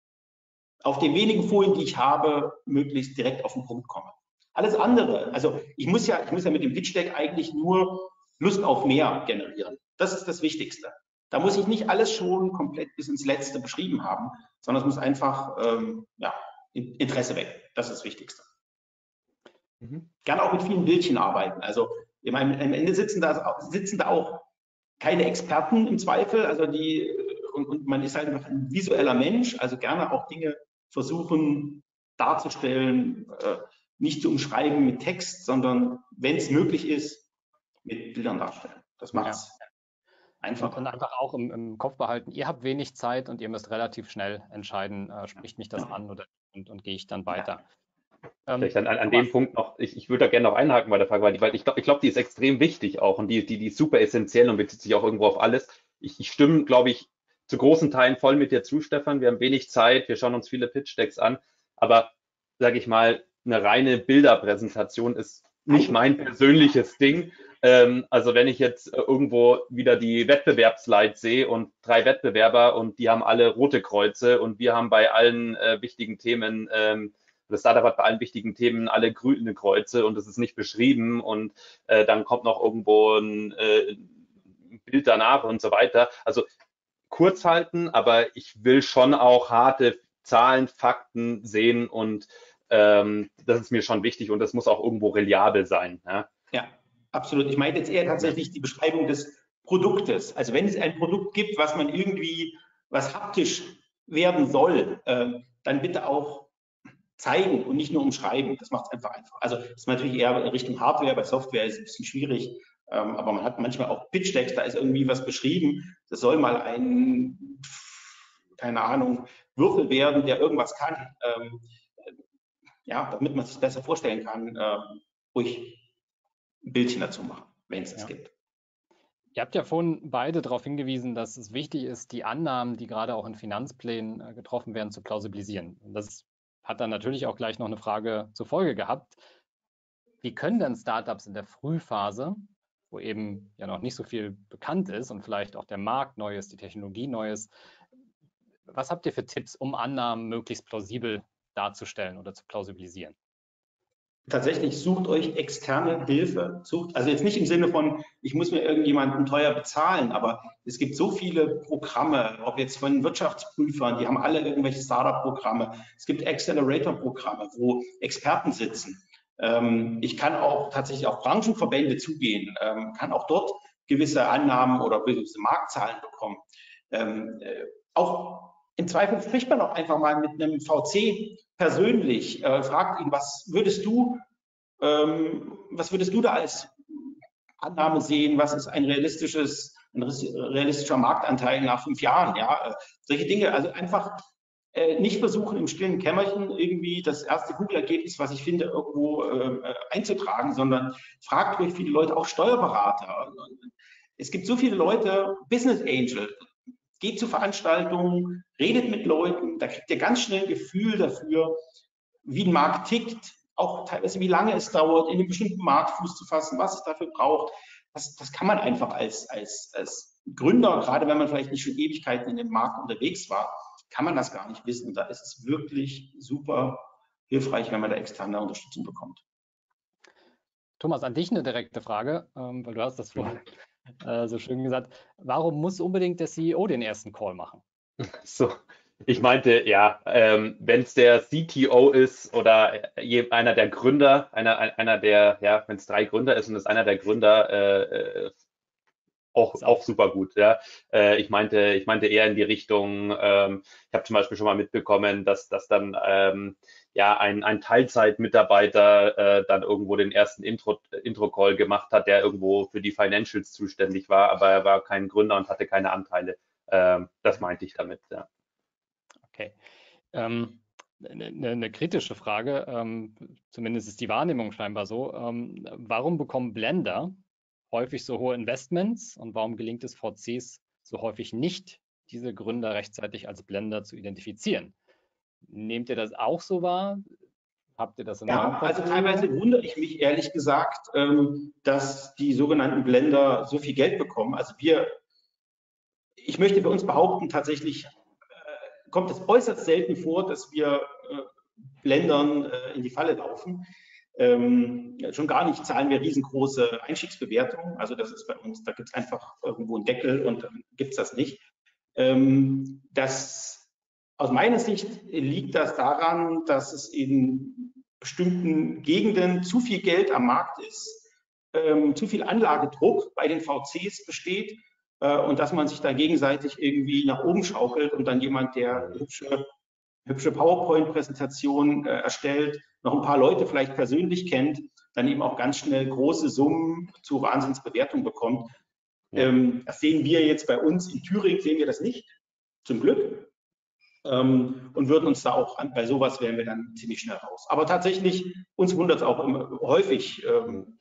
auf den wenigen Folien, die ich habe, möglichst direkt auf den Punkt komme. Alles andere, also ich muss ja, ich muss ja mit dem Pitch Deck eigentlich nur Lust auf mehr generieren. Das ist das Wichtigste. Da muss ich nicht alles schon komplett bis ins Letzte beschrieben haben, sondern es muss einfach ähm, ja, Interesse wecken. Das ist das Wichtigste. Mhm. Gerne auch mit vielen Bildchen arbeiten. Also ich meine, am Ende sitzen da, sitzen da auch keine Experten im Zweifel, also die, und, und man ist halt einfach ein visueller Mensch, also gerne auch Dinge versuchen darzustellen, äh, nicht zu umschreiben mit Text, sondern wenn es möglich ist, mit Bildern darstellen. Das macht es ja. einfach. Und einfach auch im, im Kopf behalten, ihr habt wenig Zeit und ihr müsst relativ schnell entscheiden, äh, spricht mich das an oder und, und gehe ich dann weiter. Ja. Vielleicht an, an dem Punkt noch, ich, ich würde da gerne noch einhaken bei der Frage, weil, weil ich glaube, ich glaub, die ist extrem wichtig auch und die, die, die ist super essentiell und bezieht sich auch irgendwo auf alles. Ich, ich stimme, glaube ich, zu großen Teilen voll mit dir zu, Stefan. Wir haben wenig Zeit, wir schauen uns viele Pitch-Decks an, aber, sage ich mal, eine reine Bilderpräsentation ist nicht mein persönliches Ding. Ähm, also wenn ich jetzt irgendwo wieder die Wettbewerbsslides sehe und drei Wettbewerber und die haben alle rote Kreuze und wir haben bei allen äh, wichtigen Themen ähm, das Startup hat bei allen wichtigen Themen alle grüne Kreuze und es ist nicht beschrieben und äh, dann kommt noch irgendwo ein, äh, ein Bild danach und so weiter. Also kurz halten, aber ich will schon auch harte Zahlen, Fakten sehen und ähm, das ist mir schon wichtig und das muss auch irgendwo reliabel sein. Ja, ja, absolut. Ich meine jetzt eher tatsächlich die Beschreibung des Produktes. Also wenn es ein Produkt gibt, was man irgendwie, was haptisch werden soll, äh, dann bitte auch zeigen und nicht nur umschreiben. Das macht es einfach einfach. Also das ist natürlich eher Richtung Hardware, bei Software ist es ein bisschen schwierig, ähm, aber man hat manchmal auch Pitch-Decks, da ist irgendwie was beschrieben. Das soll mal ein, keine Ahnung, Würfel werden, der irgendwas kann. Ähm, ja, damit man sich besser vorstellen kann, ähm, ruhig ein Bildchen dazu machen, wenn es es ja. gibt. Ihr habt ja vorhin beide darauf hingewiesen, dass es wichtig ist, die Annahmen, die gerade auch in Finanzplänen äh, getroffen werden, zu plausibilisieren. Und das hat dann natürlich auch gleich noch eine Frage zur Folge gehabt. Wie können denn Startups in der Frühphase, wo eben ja noch nicht so viel bekannt ist und vielleicht auch der Markt neu ist, die Technologie neu ist, was habt ihr für Tipps, um Annahmen möglichst plausibel darzustellen oder zu plausibilisieren? Tatsächlich sucht euch externe Hilfe. Sucht, also jetzt nicht im Sinne von, ich muss mir irgendjemanden teuer bezahlen, aber es gibt so viele Programme, ob jetzt von Wirtschaftsprüfern, die haben alle irgendwelche Startup-Programme. Es gibt Accelerator-Programme, wo Experten sitzen. Ähm, ich kann auch tatsächlich auf Branchenverbände zugehen, ähm, kann auch dort gewisse Annahmen oder gewisse Marktzahlen bekommen. Ähm, äh, auch im Zweifel spricht man auch einfach mal mit einem V C persönlich, äh, fragt ihn, was würdest du, ähm, was würdest du da als Annahme sehen, was ist ein realistisches, ein realistischer Marktanteil nach fünf Jahren, ja, äh, solche Dinge, also einfach äh, nicht versuchen, im stillen Kämmerchen irgendwie das erste Google-Ergebnis, was ich finde, irgendwo äh, einzutragen, sondern fragt ruhig viele Leute, auch Steuerberater. Es gibt so viele Leute, Business Angel, geht zu Veranstaltungen, redet mit Leuten, da kriegt ihr ganz schnell ein Gefühl dafür, wie ein Markt tickt, auch teilweise wie lange es dauert, in einem bestimmten Markt Fuß zu fassen, was es dafür braucht. Das, das kann man einfach als, als, als Gründer, gerade wenn man vielleicht nicht schon Ewigkeiten in dem Markt unterwegs war, kann man das gar nicht wissen. Und da ist es wirklich super hilfreich, wenn man da externe Unterstützung bekommt. Thomas, an dich eine direkte Frage, ähm, weil du hast das vorhin äh, so schön gesagt. Warum muss unbedingt der C E O den ersten Call machen? So, ich meinte, ja, ähm, wenn es der C T O ist oder je, einer der Gründer, einer, einer der, ja, wenn es drei Gründer ist und es ist einer der Gründer, äh, äh, auch, auch, auch super gut. Ja. Äh, ich meinte, ich meinte eher in die Richtung, ähm, ich habe zum Beispiel schon mal mitbekommen, dass, dass dann ähm, ja ein, ein Teilzeitmitarbeiter äh, dann irgendwo den ersten Intro, Intro-Call gemacht hat, der irgendwo für die Financials zuständig war, aber er war kein Gründer und hatte keine Anteile. Ähm, das meinte ich damit, ja. Okay. Ähm, eine, eine kritische Frage, ähm, zumindest ist die Wahrnehmung scheinbar so. Ähm, warum bekommen Blender häufig so hohe Investments und warum gelingt es V Cs so häufig nicht, diese Gründer rechtzeitig als Blender zu identifizieren? Nehmt ihr das auch so wahr? Habt ihr das in Ja, also teilweise wundere ich mich ehrlich gesagt, ähm, dass die sogenannten Blender so viel Geld bekommen. Also wir, ich möchte für uns behaupten, tatsächlich äh, kommt es äußerst selten vor, dass wir äh, Blendern äh, in die Falle laufen. Ähm, schon gar nicht zahlen wir riesengroße Einstiegsbewertungen. Also das ist bei uns, da gibt es einfach irgendwo einen Deckel und dann gibt es das nicht. Ähm, das, aus meiner Sicht liegt das daran, dass es in bestimmten Gegenden zu viel Geld am Markt ist, ähm, zu viel Anlagedruck bei den V Cs besteht äh, und dass man sich da gegenseitig irgendwie nach oben schaukelt und dann jemand, der hübsche, hübsche PowerPoint-Präsentationen äh, erstellt, noch ein paar Leute vielleicht persönlich kennt, dann eben auch ganz schnell große Summen zu Wahnsinnsbewertung bekommt. Ja. Ähm, das sehen wir jetzt bei uns in Thüringen, sehen wir das nicht, zum Glück. Ähm, und würden uns da auch, an, bei sowas wären wir dann ziemlich schnell raus. Aber tatsächlich, uns wundert es auch immer, häufig, ähm,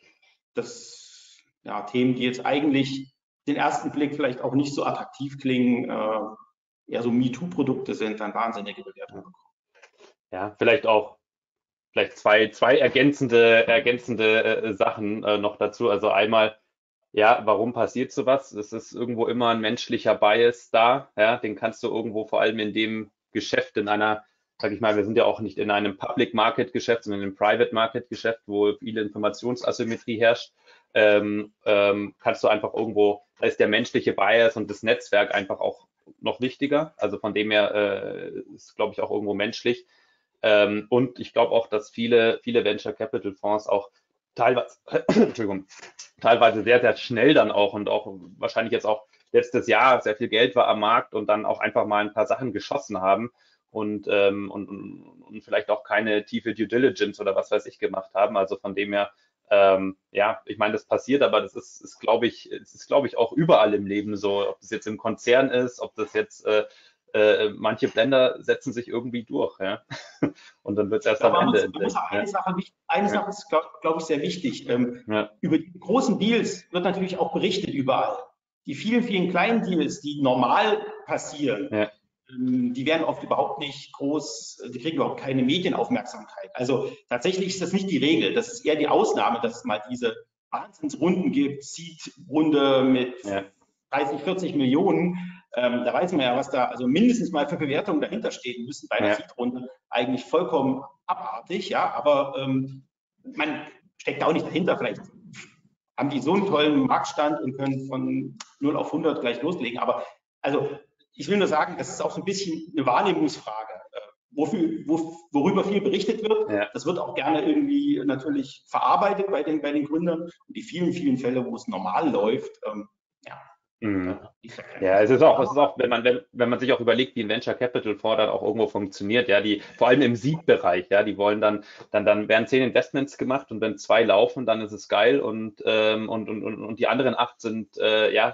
dass ja, Themen, die jetzt eigentlich den ersten Blick vielleicht auch nicht so attraktiv klingen, äh, eher so MeToo-Produkte sind, dann wahnsinnige Bewertungen bekommen. Ja, vielleicht auch vielleicht zwei, zwei ergänzende, ergänzende äh, Sachen äh, noch dazu. Also einmal, ja, warum passiert sowas? Es ist irgendwo immer ein menschlicher Bias da, ja, den kannst du irgendwo vor allem in dem Geschäft, in einer, sag ich mal, wir sind ja auch nicht in einem Public Market Geschäft, sondern in einem Private Market Geschäft, wo viele Informationsasymmetrie herrscht, ähm, ähm, kannst du einfach irgendwo, da ist der menschliche Bias und das Netzwerk einfach auch noch wichtiger. Also von dem her äh, ist, glaube ich, auch irgendwo menschlich. Ähm, und ich glaube auch, dass viele, viele Venture Capital Fonds auch teilweise, Entschuldigung, teilweise sehr, sehr schnell dann auch und auch wahrscheinlich jetzt auch letztes Jahr sehr viel Geld war am Markt und dann auch einfach mal ein paar Sachen geschossen haben und, ähm, und, und vielleicht auch keine tiefe Due Diligence oder was weiß ich gemacht haben. Also von dem her, ähm, ja, ich meine, das passiert, aber das ist, ist glaube ich, es ist, glaube ich, auch überall im Leben so, ob das jetzt im Konzern ist, ob das jetzt äh, äh, manche Blender setzen sich irgendwie durch, ja. Und dann wird es erst ja, am Ende. Muss, man muss aber eine, ja. Sache, eine ja. Sache ist, glaube glaub ich, sehr wichtig. Ähm, ja. Über die großen Deals wird natürlich auch berichtet überall. Die vielen, vielen kleinen Deals, die normal passieren, ja. ähm, die werden oft überhaupt nicht groß, die kriegen überhaupt keine Medienaufmerksamkeit. Also tatsächlich ist das nicht die Regel. Das ist eher die Ausnahme, dass es mal diese Wahnsinnsrunden gibt, Seed-Runde mit ja. dreißig, vierzig Millionen. Ähm, da weiß man ja, was da also mindestens mal für Bewertungen dahinter stehen müssen bei einer ja. Seed-Runde. Eigentlich vollkommen abartig, ja, aber ähm, man steckt auch nicht dahinter. Vielleicht haben die so einen tollen Marktstand und können von null auf hundert gleich loslegen. Aber also ich will nur sagen, das ist auch so ein bisschen eine Wahrnehmungsfrage. Wofür, wo, worüber viel berichtet wird, ja. das wird auch gerne irgendwie natürlich verarbeitet bei den, bei den Gründern. Und die vielen, vielen Fälle, wo es normal läuft, ähm, ja. Mhm. Ja, es ist auch, es ist auch, wenn man, wenn, wenn man sich auch überlegt, wie ein Venture Capital Fonds dann auch irgendwo funktioniert, ja, die, vor allem im Seed-Bereich, ja, die wollen dann, dann, dann werden zehn Investments gemacht und wenn zwei laufen, dann ist es geil und, ähm, und, und, und die anderen acht sind, äh, ja,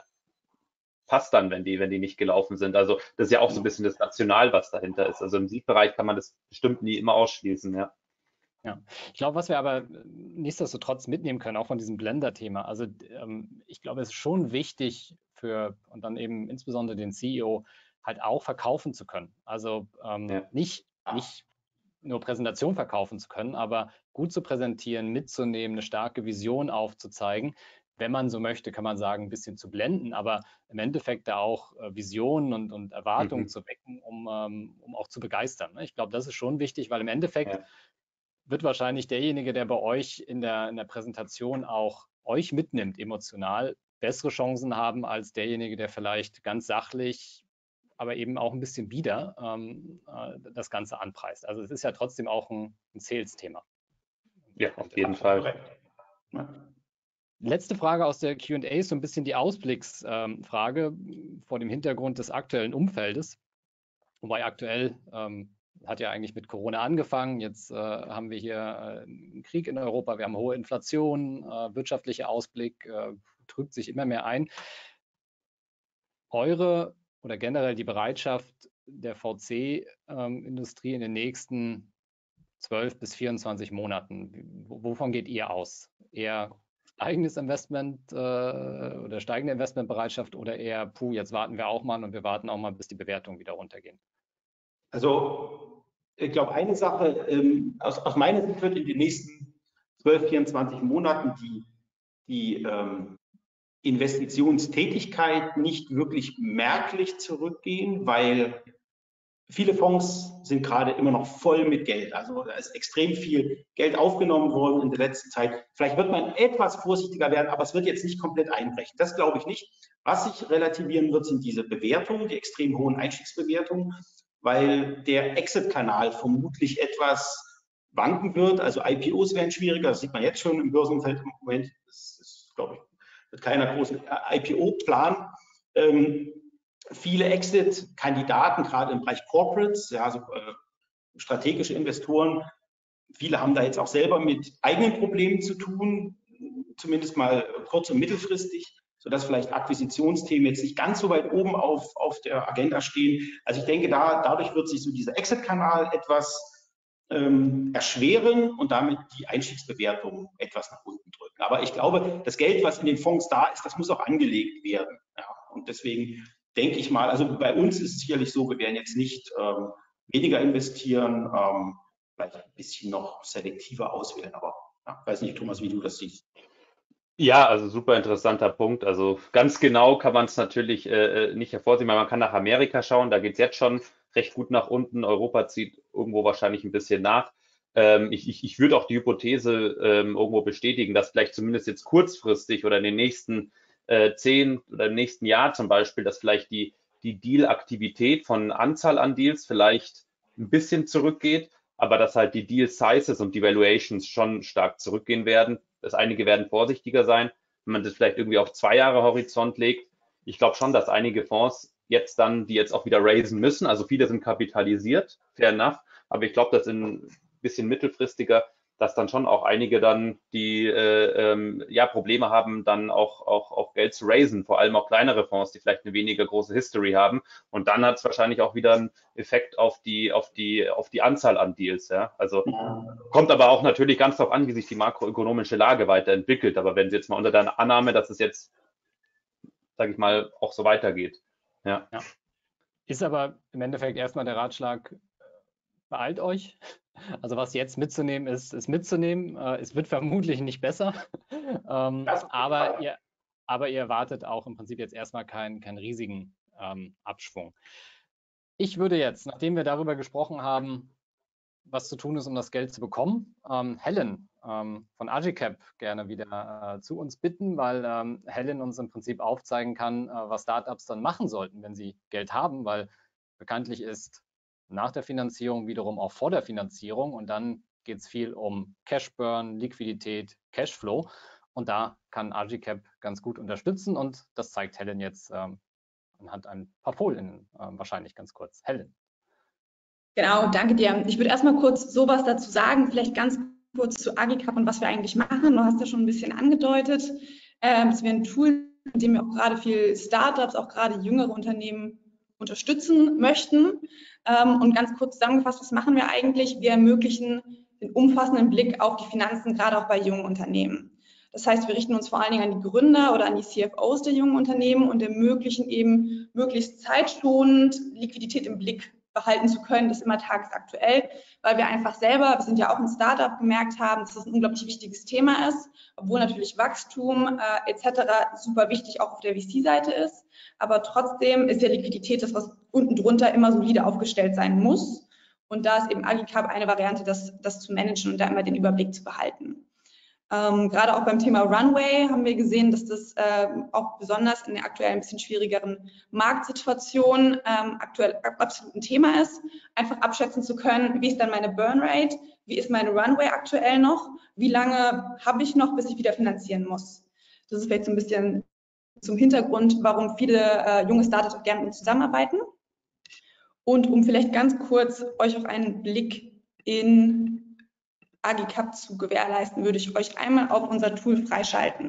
passt dann, wenn die, wenn die nicht gelaufen sind. Also, das ist ja auch so ein bisschen das Rational, was dahinter ist. Also im Seed-Bereich kann man das bestimmt nie immer ausschließen, ja. Ja, ich glaube, was wir aber nichtsdestotrotz mitnehmen können, auch von diesem Blender-Thema, also ähm, ich glaube, es ist schon wichtig für, und dann eben insbesondere den C E O, halt auch verkaufen zu können. Also ähm, ja. nicht, nicht nur Präsentation verkaufen zu können, aber gut zu präsentieren, mitzunehmen, eine starke Vision aufzuzeigen. Wenn man so möchte, kann man sagen, ein bisschen zu blenden, aber im Endeffekt da auch äh, Visionen und, und Erwartungen mhm. zu wecken, um, ähm, um auch zu begeistern. Ich glaube, das ist schon wichtig, weil im Endeffekt ja. wird wahrscheinlich derjenige, der bei euch in der, in der Präsentation auch euch mitnimmt, emotional, bessere Chancen haben als derjenige, der vielleicht ganz sachlich, aber eben auch ein bisschen bieder ähm, äh, das Ganze anpreist. Also es ist ja trotzdem auch ein, ein Sales-Thema. Ja, auf jeden Fall. Ja. Letzte Frage aus der Q und A ist so ein bisschen die Ausblicksfrage ähm, vor dem Hintergrund des aktuellen Umfeldes. Wobei aktuell ähm, hat ja eigentlich mit Corona angefangen. Jetzt äh, haben wir hier äh, einen Krieg in Europa, wir haben hohe Inflation, äh, wirtschaftlicher Ausblick äh, trübt sich immer mehr ein. Eure oder generell die Bereitschaft der V C-Industrie ähm, in den nächsten zwölf bis vierundzwanzig Monaten, wovon geht ihr aus? Eher steigendes Investment äh, oder steigende Investmentbereitschaft oder eher, puh, jetzt warten wir auch mal und wir warten auch mal, bis die Bewertungen wieder runtergehen? Also ich glaube, eine Sache, ähm, aus, aus meiner Sicht wird in den nächsten zwölf, vierundzwanzig Monaten die, die ähm, Investitionstätigkeit nicht wirklich merklich zurückgehen, weil viele Fonds sind gerade immer noch voll mit Geld. Also da ist extrem viel Geld aufgenommen worden in der letzten Zeit. Vielleicht wird man etwas vorsichtiger werden, aber es wird jetzt nicht komplett einbrechen. Das glaube ich nicht. Was sich relativieren wird, sind diese Bewertungen, die extrem hohen Einstiegsbewertungen, weil der Exit-Kanal vermutlich etwas wanken wird. Also I P Os werden schwieriger, das sieht man jetzt schon im Börsenumfeld im Moment. Das ist, glaube ich, wird keiner großen I P O planen. Ähm, viele Exit-Kandidaten, gerade im Bereich Corporates, ja, also äh, strategische Investoren, viele haben da jetzt auch selber mit eigenen Problemen zu tun, zumindest mal kurz- und mittelfristig, sodass vielleicht Akquisitionsthemen jetzt nicht ganz so weit oben auf, auf der Agenda stehen. Also ich denke, da, dadurch wird sich so dieser Exit-Kanal etwas ähm, erschweren und damit die Einstiegsbewertung etwas nach unten drücken. Aber ich glaube, das Geld, was in den Fonds da ist, das muss auch angelegt werden. Ja, und deswegen denke ich mal, also bei uns ist es sicherlich so, wir werden jetzt nicht ähm, weniger investieren, ähm, vielleicht ein bisschen noch selektiver auswählen, aber ja, weiß nicht, Thomas, wie du das siehst. Ja, also super interessanter Punkt. Also ganz genau kann man es natürlich äh, nicht hervorsehen, weil man kann nach Amerika schauen, da geht es jetzt schon recht gut nach unten. Europa zieht irgendwo wahrscheinlich ein bisschen nach. Ähm, ich, ich, ich würde auch die Hypothese ähm, irgendwo bestätigen, dass vielleicht zumindest jetzt kurzfristig oder in den nächsten äh, zehn oder im nächsten Jahr zum Beispiel, dass vielleicht die, die Deal-Aktivität von Anzahl an Deals vielleicht ein bisschen zurückgeht, aber dass halt die Deal-Sizes und die Valuations schon stark zurückgehen werden. Das einige werden vorsichtiger sein, wenn man das vielleicht irgendwie auf zwei Jahre Horizont legt. Ich glaube schon, dass einige Fonds jetzt dann, die jetzt auch wieder raisen müssen, also viele sind kapitalisiert, fair enough, aber ich glaube, dass in ein bisschen mittelfristiger, dass dann schon auch einige dann, die äh, ähm, ja Probleme haben, dann auch, auch, auch Geld zu raisen, vor allem auch kleinere Fonds, die vielleicht eine weniger große History haben. Und dann hat es wahrscheinlich auch wieder einen Effekt auf die, auf die, auf die Anzahl an Deals. Ja? Also kommt aber auch natürlich ganz darauf an, wie sich die makroökonomische Lage weiterentwickelt. Aber wenn Sie jetzt mal unter der Annahme, dass es jetzt, sage ich mal, auch so weitergeht. Ja. Ja. Ist aber im Endeffekt erstmal der Ratschlag, beeilt euch. Also was jetzt mitzunehmen ist, ist mitzunehmen. Äh, es wird vermutlich nicht besser, ähm, aber, ihr, aber ihr erwartet auch im Prinzip jetzt erstmal keinen, keinen riesigen ähm, Abschwung. Ich würde jetzt, nachdem wir darüber gesprochen haben, was zu tun ist, um das Geld zu bekommen, ähm, Helen ähm, von Agicap gerne wieder äh, zu uns bitten, weil ähm, Helen uns im Prinzip aufzeigen kann, äh, was Startups dann machen sollten, wenn sie Geld haben, weil bekanntlich ist nach der Finanzierung wiederum auch vor der Finanzierung und dann geht es viel um Cashburn, Liquidität, Cashflow und da kann Agicap ganz gut unterstützen und das zeigt Helen jetzt ähm, anhand ein paar Folien äh, wahrscheinlich ganz kurz. Helen. Genau, danke dir. Ich würde erstmal kurz sowas dazu sagen, vielleicht ganz kurz zu Agicap und was wir eigentlich machen. Du hast ja schon ein bisschen angedeutet, äh, dass wir ein Tool, mit dem wir auch gerade viel Startups, auch gerade jüngere Unternehmen unterstützen möchten. Ähm, und ganz kurz zusammengefasst, was machen wir eigentlich? Wir ermöglichen den umfassenden Blick auf die Finanzen, gerade auch bei jungen Unternehmen. Das heißt, wir richten uns vor allen Dingen an die Gründer oder an die C F Os der jungen Unternehmen und ermöglichen eben möglichst zeitschonend Liquidität im Blick behalten zu können, das immer tagesaktuell, weil wir einfach selber, wir sind ja auch ein Startup, gemerkt haben, dass das ein unglaublich wichtiges Thema ist, obwohl natürlich Wachstum äh, et cetera super wichtig auch auf der V C-Seite ist, aber trotzdem ist ja Liquidität das, was unten drunter immer solide aufgestellt sein muss und da ist eben Agicap eine Variante, das, das zu managen und da immer den Überblick zu behalten. Ähm, gerade auch beim Thema Runway haben wir gesehen, dass das äh, auch besonders in der aktuell ein bisschen schwierigeren Marktsituation ähm, aktuell absolut ein Thema ist, einfach abschätzen zu können, wie ist dann meine Burn Rate, wie ist meine Runway aktuell noch, wie lange habe ich noch, bis ich wieder finanzieren muss. Das ist vielleicht so ein bisschen zum Hintergrund, warum viele äh, junge Startups auch gerne mit uns zusammenarbeiten. Und um vielleicht ganz kurz euch auch einen Blick in Agicap zu gewährleisten, würde ich euch einmal auf unser Tool freischalten.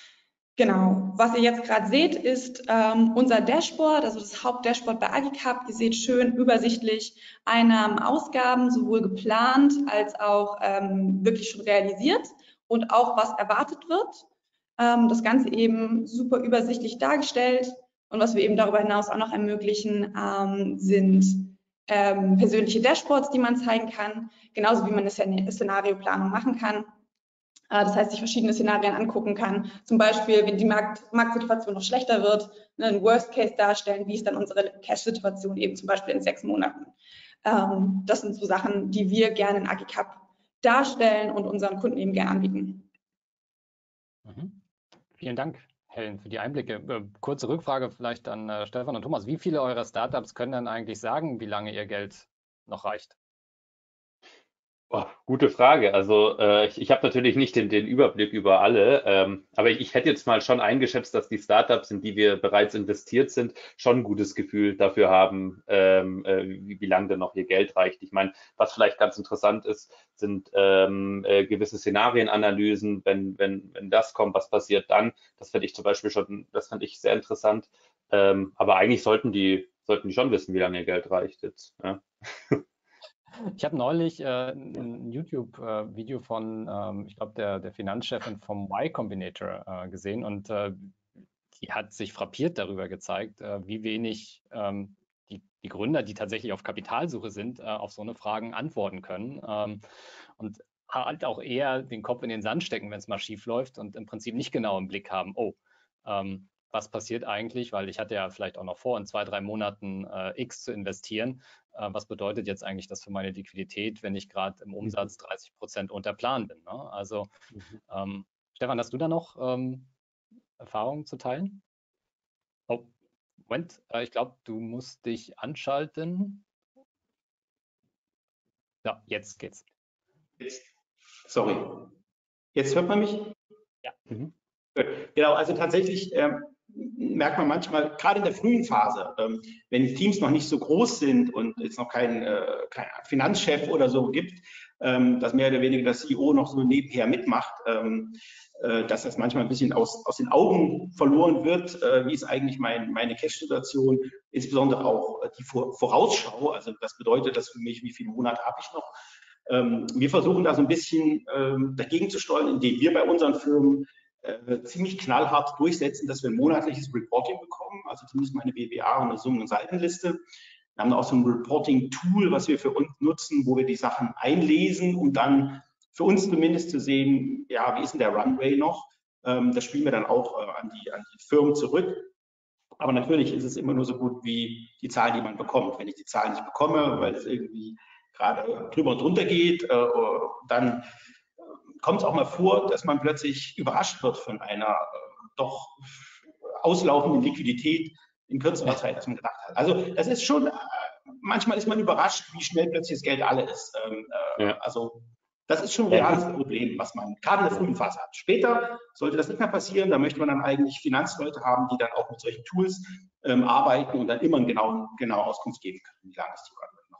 Genau, was ihr jetzt gerade seht, ist ähm, unser Dashboard, also das Hauptdashboard bei Agicap. Ihr seht schön übersichtlich Einnahmen, Ausgaben, sowohl geplant als auch ähm, wirklich schon realisiert und auch was erwartet wird. Ähm, das Ganze eben super übersichtlich dargestellt und was wir eben darüber hinaus auch noch ermöglichen, ähm, sind Ähm, persönliche Dashboards, die man zeigen kann, genauso wie man eine Szenarioplanung machen kann. Das heißt, sich verschiedene Szenarien angucken kann. Zum Beispiel, wenn die Markt, Marktsituation noch schlechter wird, einen Worst Case darstellen, wie ist dann unsere Cash-Situation eben zum Beispiel in sechs Monaten. Ähm, das sind so Sachen, die wir gerne in AGCAP darstellen und unseren Kunden eben gerne anbieten. Mhm. Vielen Dank, Helen, für die Einblicke. Äh, kurze Rückfrage vielleicht an äh, Stefan und Thomas. Wie viele eurer Startups können dann eigentlich sagen, wie lange ihr Geld noch reicht? Oh, gute Frage. Also äh, ich, ich habe natürlich nicht den, den Überblick über alle, ähm, aber ich, ich hätte jetzt mal schon eingeschätzt, dass die Startups, in die wir bereits investiert sind, schon ein gutes Gefühl dafür haben, ähm, äh, wie, wie lange denn noch ihr Geld reicht. Ich meine, was vielleicht ganz interessant ist, sind ähm, äh, gewisse Szenarienanalysen, wenn, wenn, wenn das kommt, was passiert dann. Das finde ich zum Beispiel schon, das fand ich sehr interessant. Ähm, aber eigentlich sollten die, sollten die schon wissen, wie lange ihr Geld reicht jetzt. Ja. Ich habe neulich äh, ein YouTube-Video äh, von, ähm, ich glaube, der, der Finanzchefin vom Y Combinator äh, gesehen und äh, die hat sich frappiert darüber gezeigt, äh, wie wenig ähm, die, die Gründer, die tatsächlich auf Kapitalsuche sind, äh, auf so eine Fragen antworten können ähm, und halt auch eher den Kopf in den Sand stecken, wenn es mal schief läuft und im Prinzip nicht genau im Blick haben, oh, ähm, was passiert eigentlich, weil ich hatte ja vielleicht auch noch vor, in zwei, drei Monaten äh, X zu investieren. Äh, was bedeutet jetzt eigentlich das für meine Liquidität, wenn ich gerade im Umsatz dreißig Prozent unter Plan bin? Ne? Also, ähm, Stefan, hast du da noch ähm, Erfahrungen zu teilen? Oh, Moment, äh, ich glaube, du musst dich anschalten. Ja, jetzt geht's. Jetzt, sorry. Jetzt hört man mich? Ja. Mhm. Genau, also tatsächlich ähm, merkt man manchmal, gerade in der frühen Phase, ähm, wenn die Teams noch nicht so groß sind und es noch keinen äh, kein Finanzchef oder so gibt, ähm, dass mehr oder weniger das C E O noch so nebenher mitmacht, ähm, äh, dass das manchmal ein bisschen aus, aus den Augen verloren wird, äh, wie ist eigentlich mein, meine Cash-Situation, insbesondere auch äh, die Vorausschau, also das bedeutet das für mich, wie viele Monate habe ich noch. Ähm, wir versuchen da so ein bisschen ähm, dagegen zu steuern, indem wir bei unseren Firmen äh, ziemlich knallhart durchsetzen, dass wir ein monatliches Reporting bekommen, also zumindest mal eine B W A und eine Summen- und Seitenliste. Wir haben auch so ein Reporting-Tool, was wir für uns nutzen, wo wir die Sachen einlesen, um dann für uns zumindest zu sehen, ja, wie ist denn der Runway noch? Ähm, das spielen wir dann auch äh, an, die, an die Firmen zurück. Aber natürlich ist es immer nur so gut wie die Zahlen, die man bekommt. Wenn ich die Zahlen nicht bekomme, weil es irgendwie gerade drüber und drunter geht, äh, dann kommt es auch mal vor, dass man plötzlich überrascht wird von einer äh, doch auslaufenden Liquidität in kürzerer Zeit, als man gedacht hat. Also das ist schon, äh, manchmal ist man überrascht, wie schnell plötzlich das Geld alle ist. Ähm, äh, Ja. Also das ist schon ein Ja. reales Problem, was man gerade in der frühen Phase hat. Später sollte das nicht mehr passieren, da möchte man dann eigentlich Finanzleute haben, die dann auch mit solchen Tools ähm, arbeiten und dann immer eine genaue, genaue Auskunft geben können, wie lange ist die Runway noch.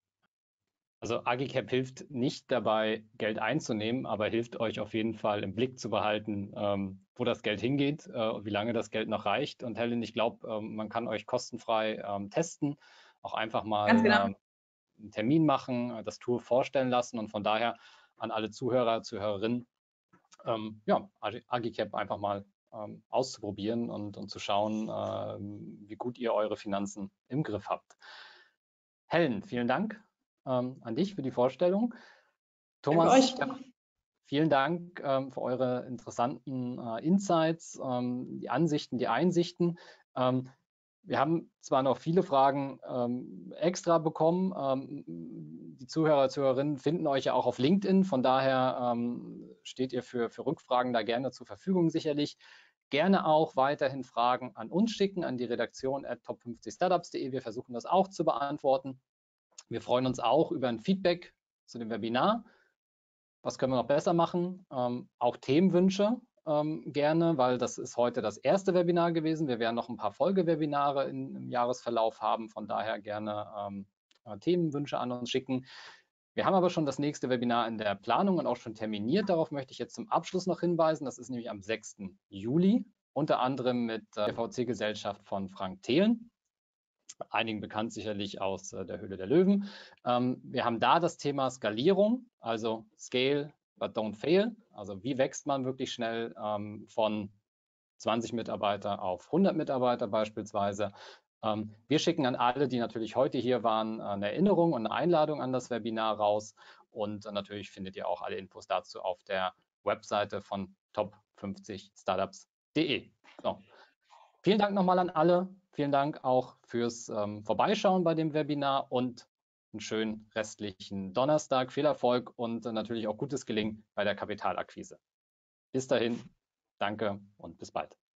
Also AGCAP hilft nicht dabei, Geld einzunehmen, aber hilft euch auf jeden Fall im Blick zu behalten, ähm, wo das Geld hingeht äh, und wie lange das Geld noch reicht. Und Helen, ich glaube, ähm, man kann euch kostenfrei ähm, testen, auch einfach mal Ganz genau. ähm, einen Termin machen, äh, das Tool vorstellen lassen und von daher an alle Zuhörer, Zuhörerinnen, ähm, ja, AGCAP einfach mal ähm, auszuprobieren und, und zu schauen, ähm, wie gut ihr eure Finanzen im Griff habt. Helen, vielen Dank ähm, an dich für die Vorstellung. Thomas, Danke euch. vielen Dank ähm, für eure interessanten äh, Insights, ähm, die Ansichten, die Einsichten. Ähm, wir haben zwar noch viele Fragen ähm, extra bekommen. Ähm, die Zuhörer, Zuhörerinnen finden euch ja auch auf LinkedIn. Von daher ähm, steht ihr für, für Rückfragen da gerne zur Verfügung sicherlich. Gerne auch weiterhin Fragen an uns schicken, an die Redaktion at top fünfzig startups punkt de. Wir versuchen das auch zu beantworten. Wir freuen uns auch über ein Feedback zu dem Webinar. Was können wir noch besser machen? Ähm, auch Themenwünsche ähm, gerne, weil das ist heute das erste Webinar gewesen. Wir werden noch ein paar Folgewebinare in, im Jahresverlauf haben. Von daher gerne ähm, Themenwünsche an uns schicken. Wir haben aber schon das nächste Webinar in der Planung und auch schon terminiert. Darauf möchte ich jetzt zum Abschluss noch hinweisen. Das ist nämlich am sechsten Juli, unter anderem mit der V C-Gesellschaft von Frank Thelen. Einigen bekannt sicherlich aus äh, der Höhle der Löwen. Ähm, wir haben da das Thema Skalierung, also Scale but don't fail. Also wie wächst man wirklich schnell ähm, von zwanzig Mitarbeiter auf hundert Mitarbeiter beispielsweise. Ähm, wir schicken an alle, die natürlich heute hier waren, eine Erinnerung und eine Einladung an das Webinar raus. Und äh, natürlich findet ihr auch alle Infos dazu auf der Webseite von top fünfzig startups punkt de. So. Vielen Dank nochmal an alle. Vielen Dank auch fürs ähm, Vorbeischauen bei dem Webinar und einen schönen restlichen Donnerstag. Viel Erfolg und äh, natürlich auch gutes Gelingen bei der Kapitalakquise. Bis dahin, danke und bis bald.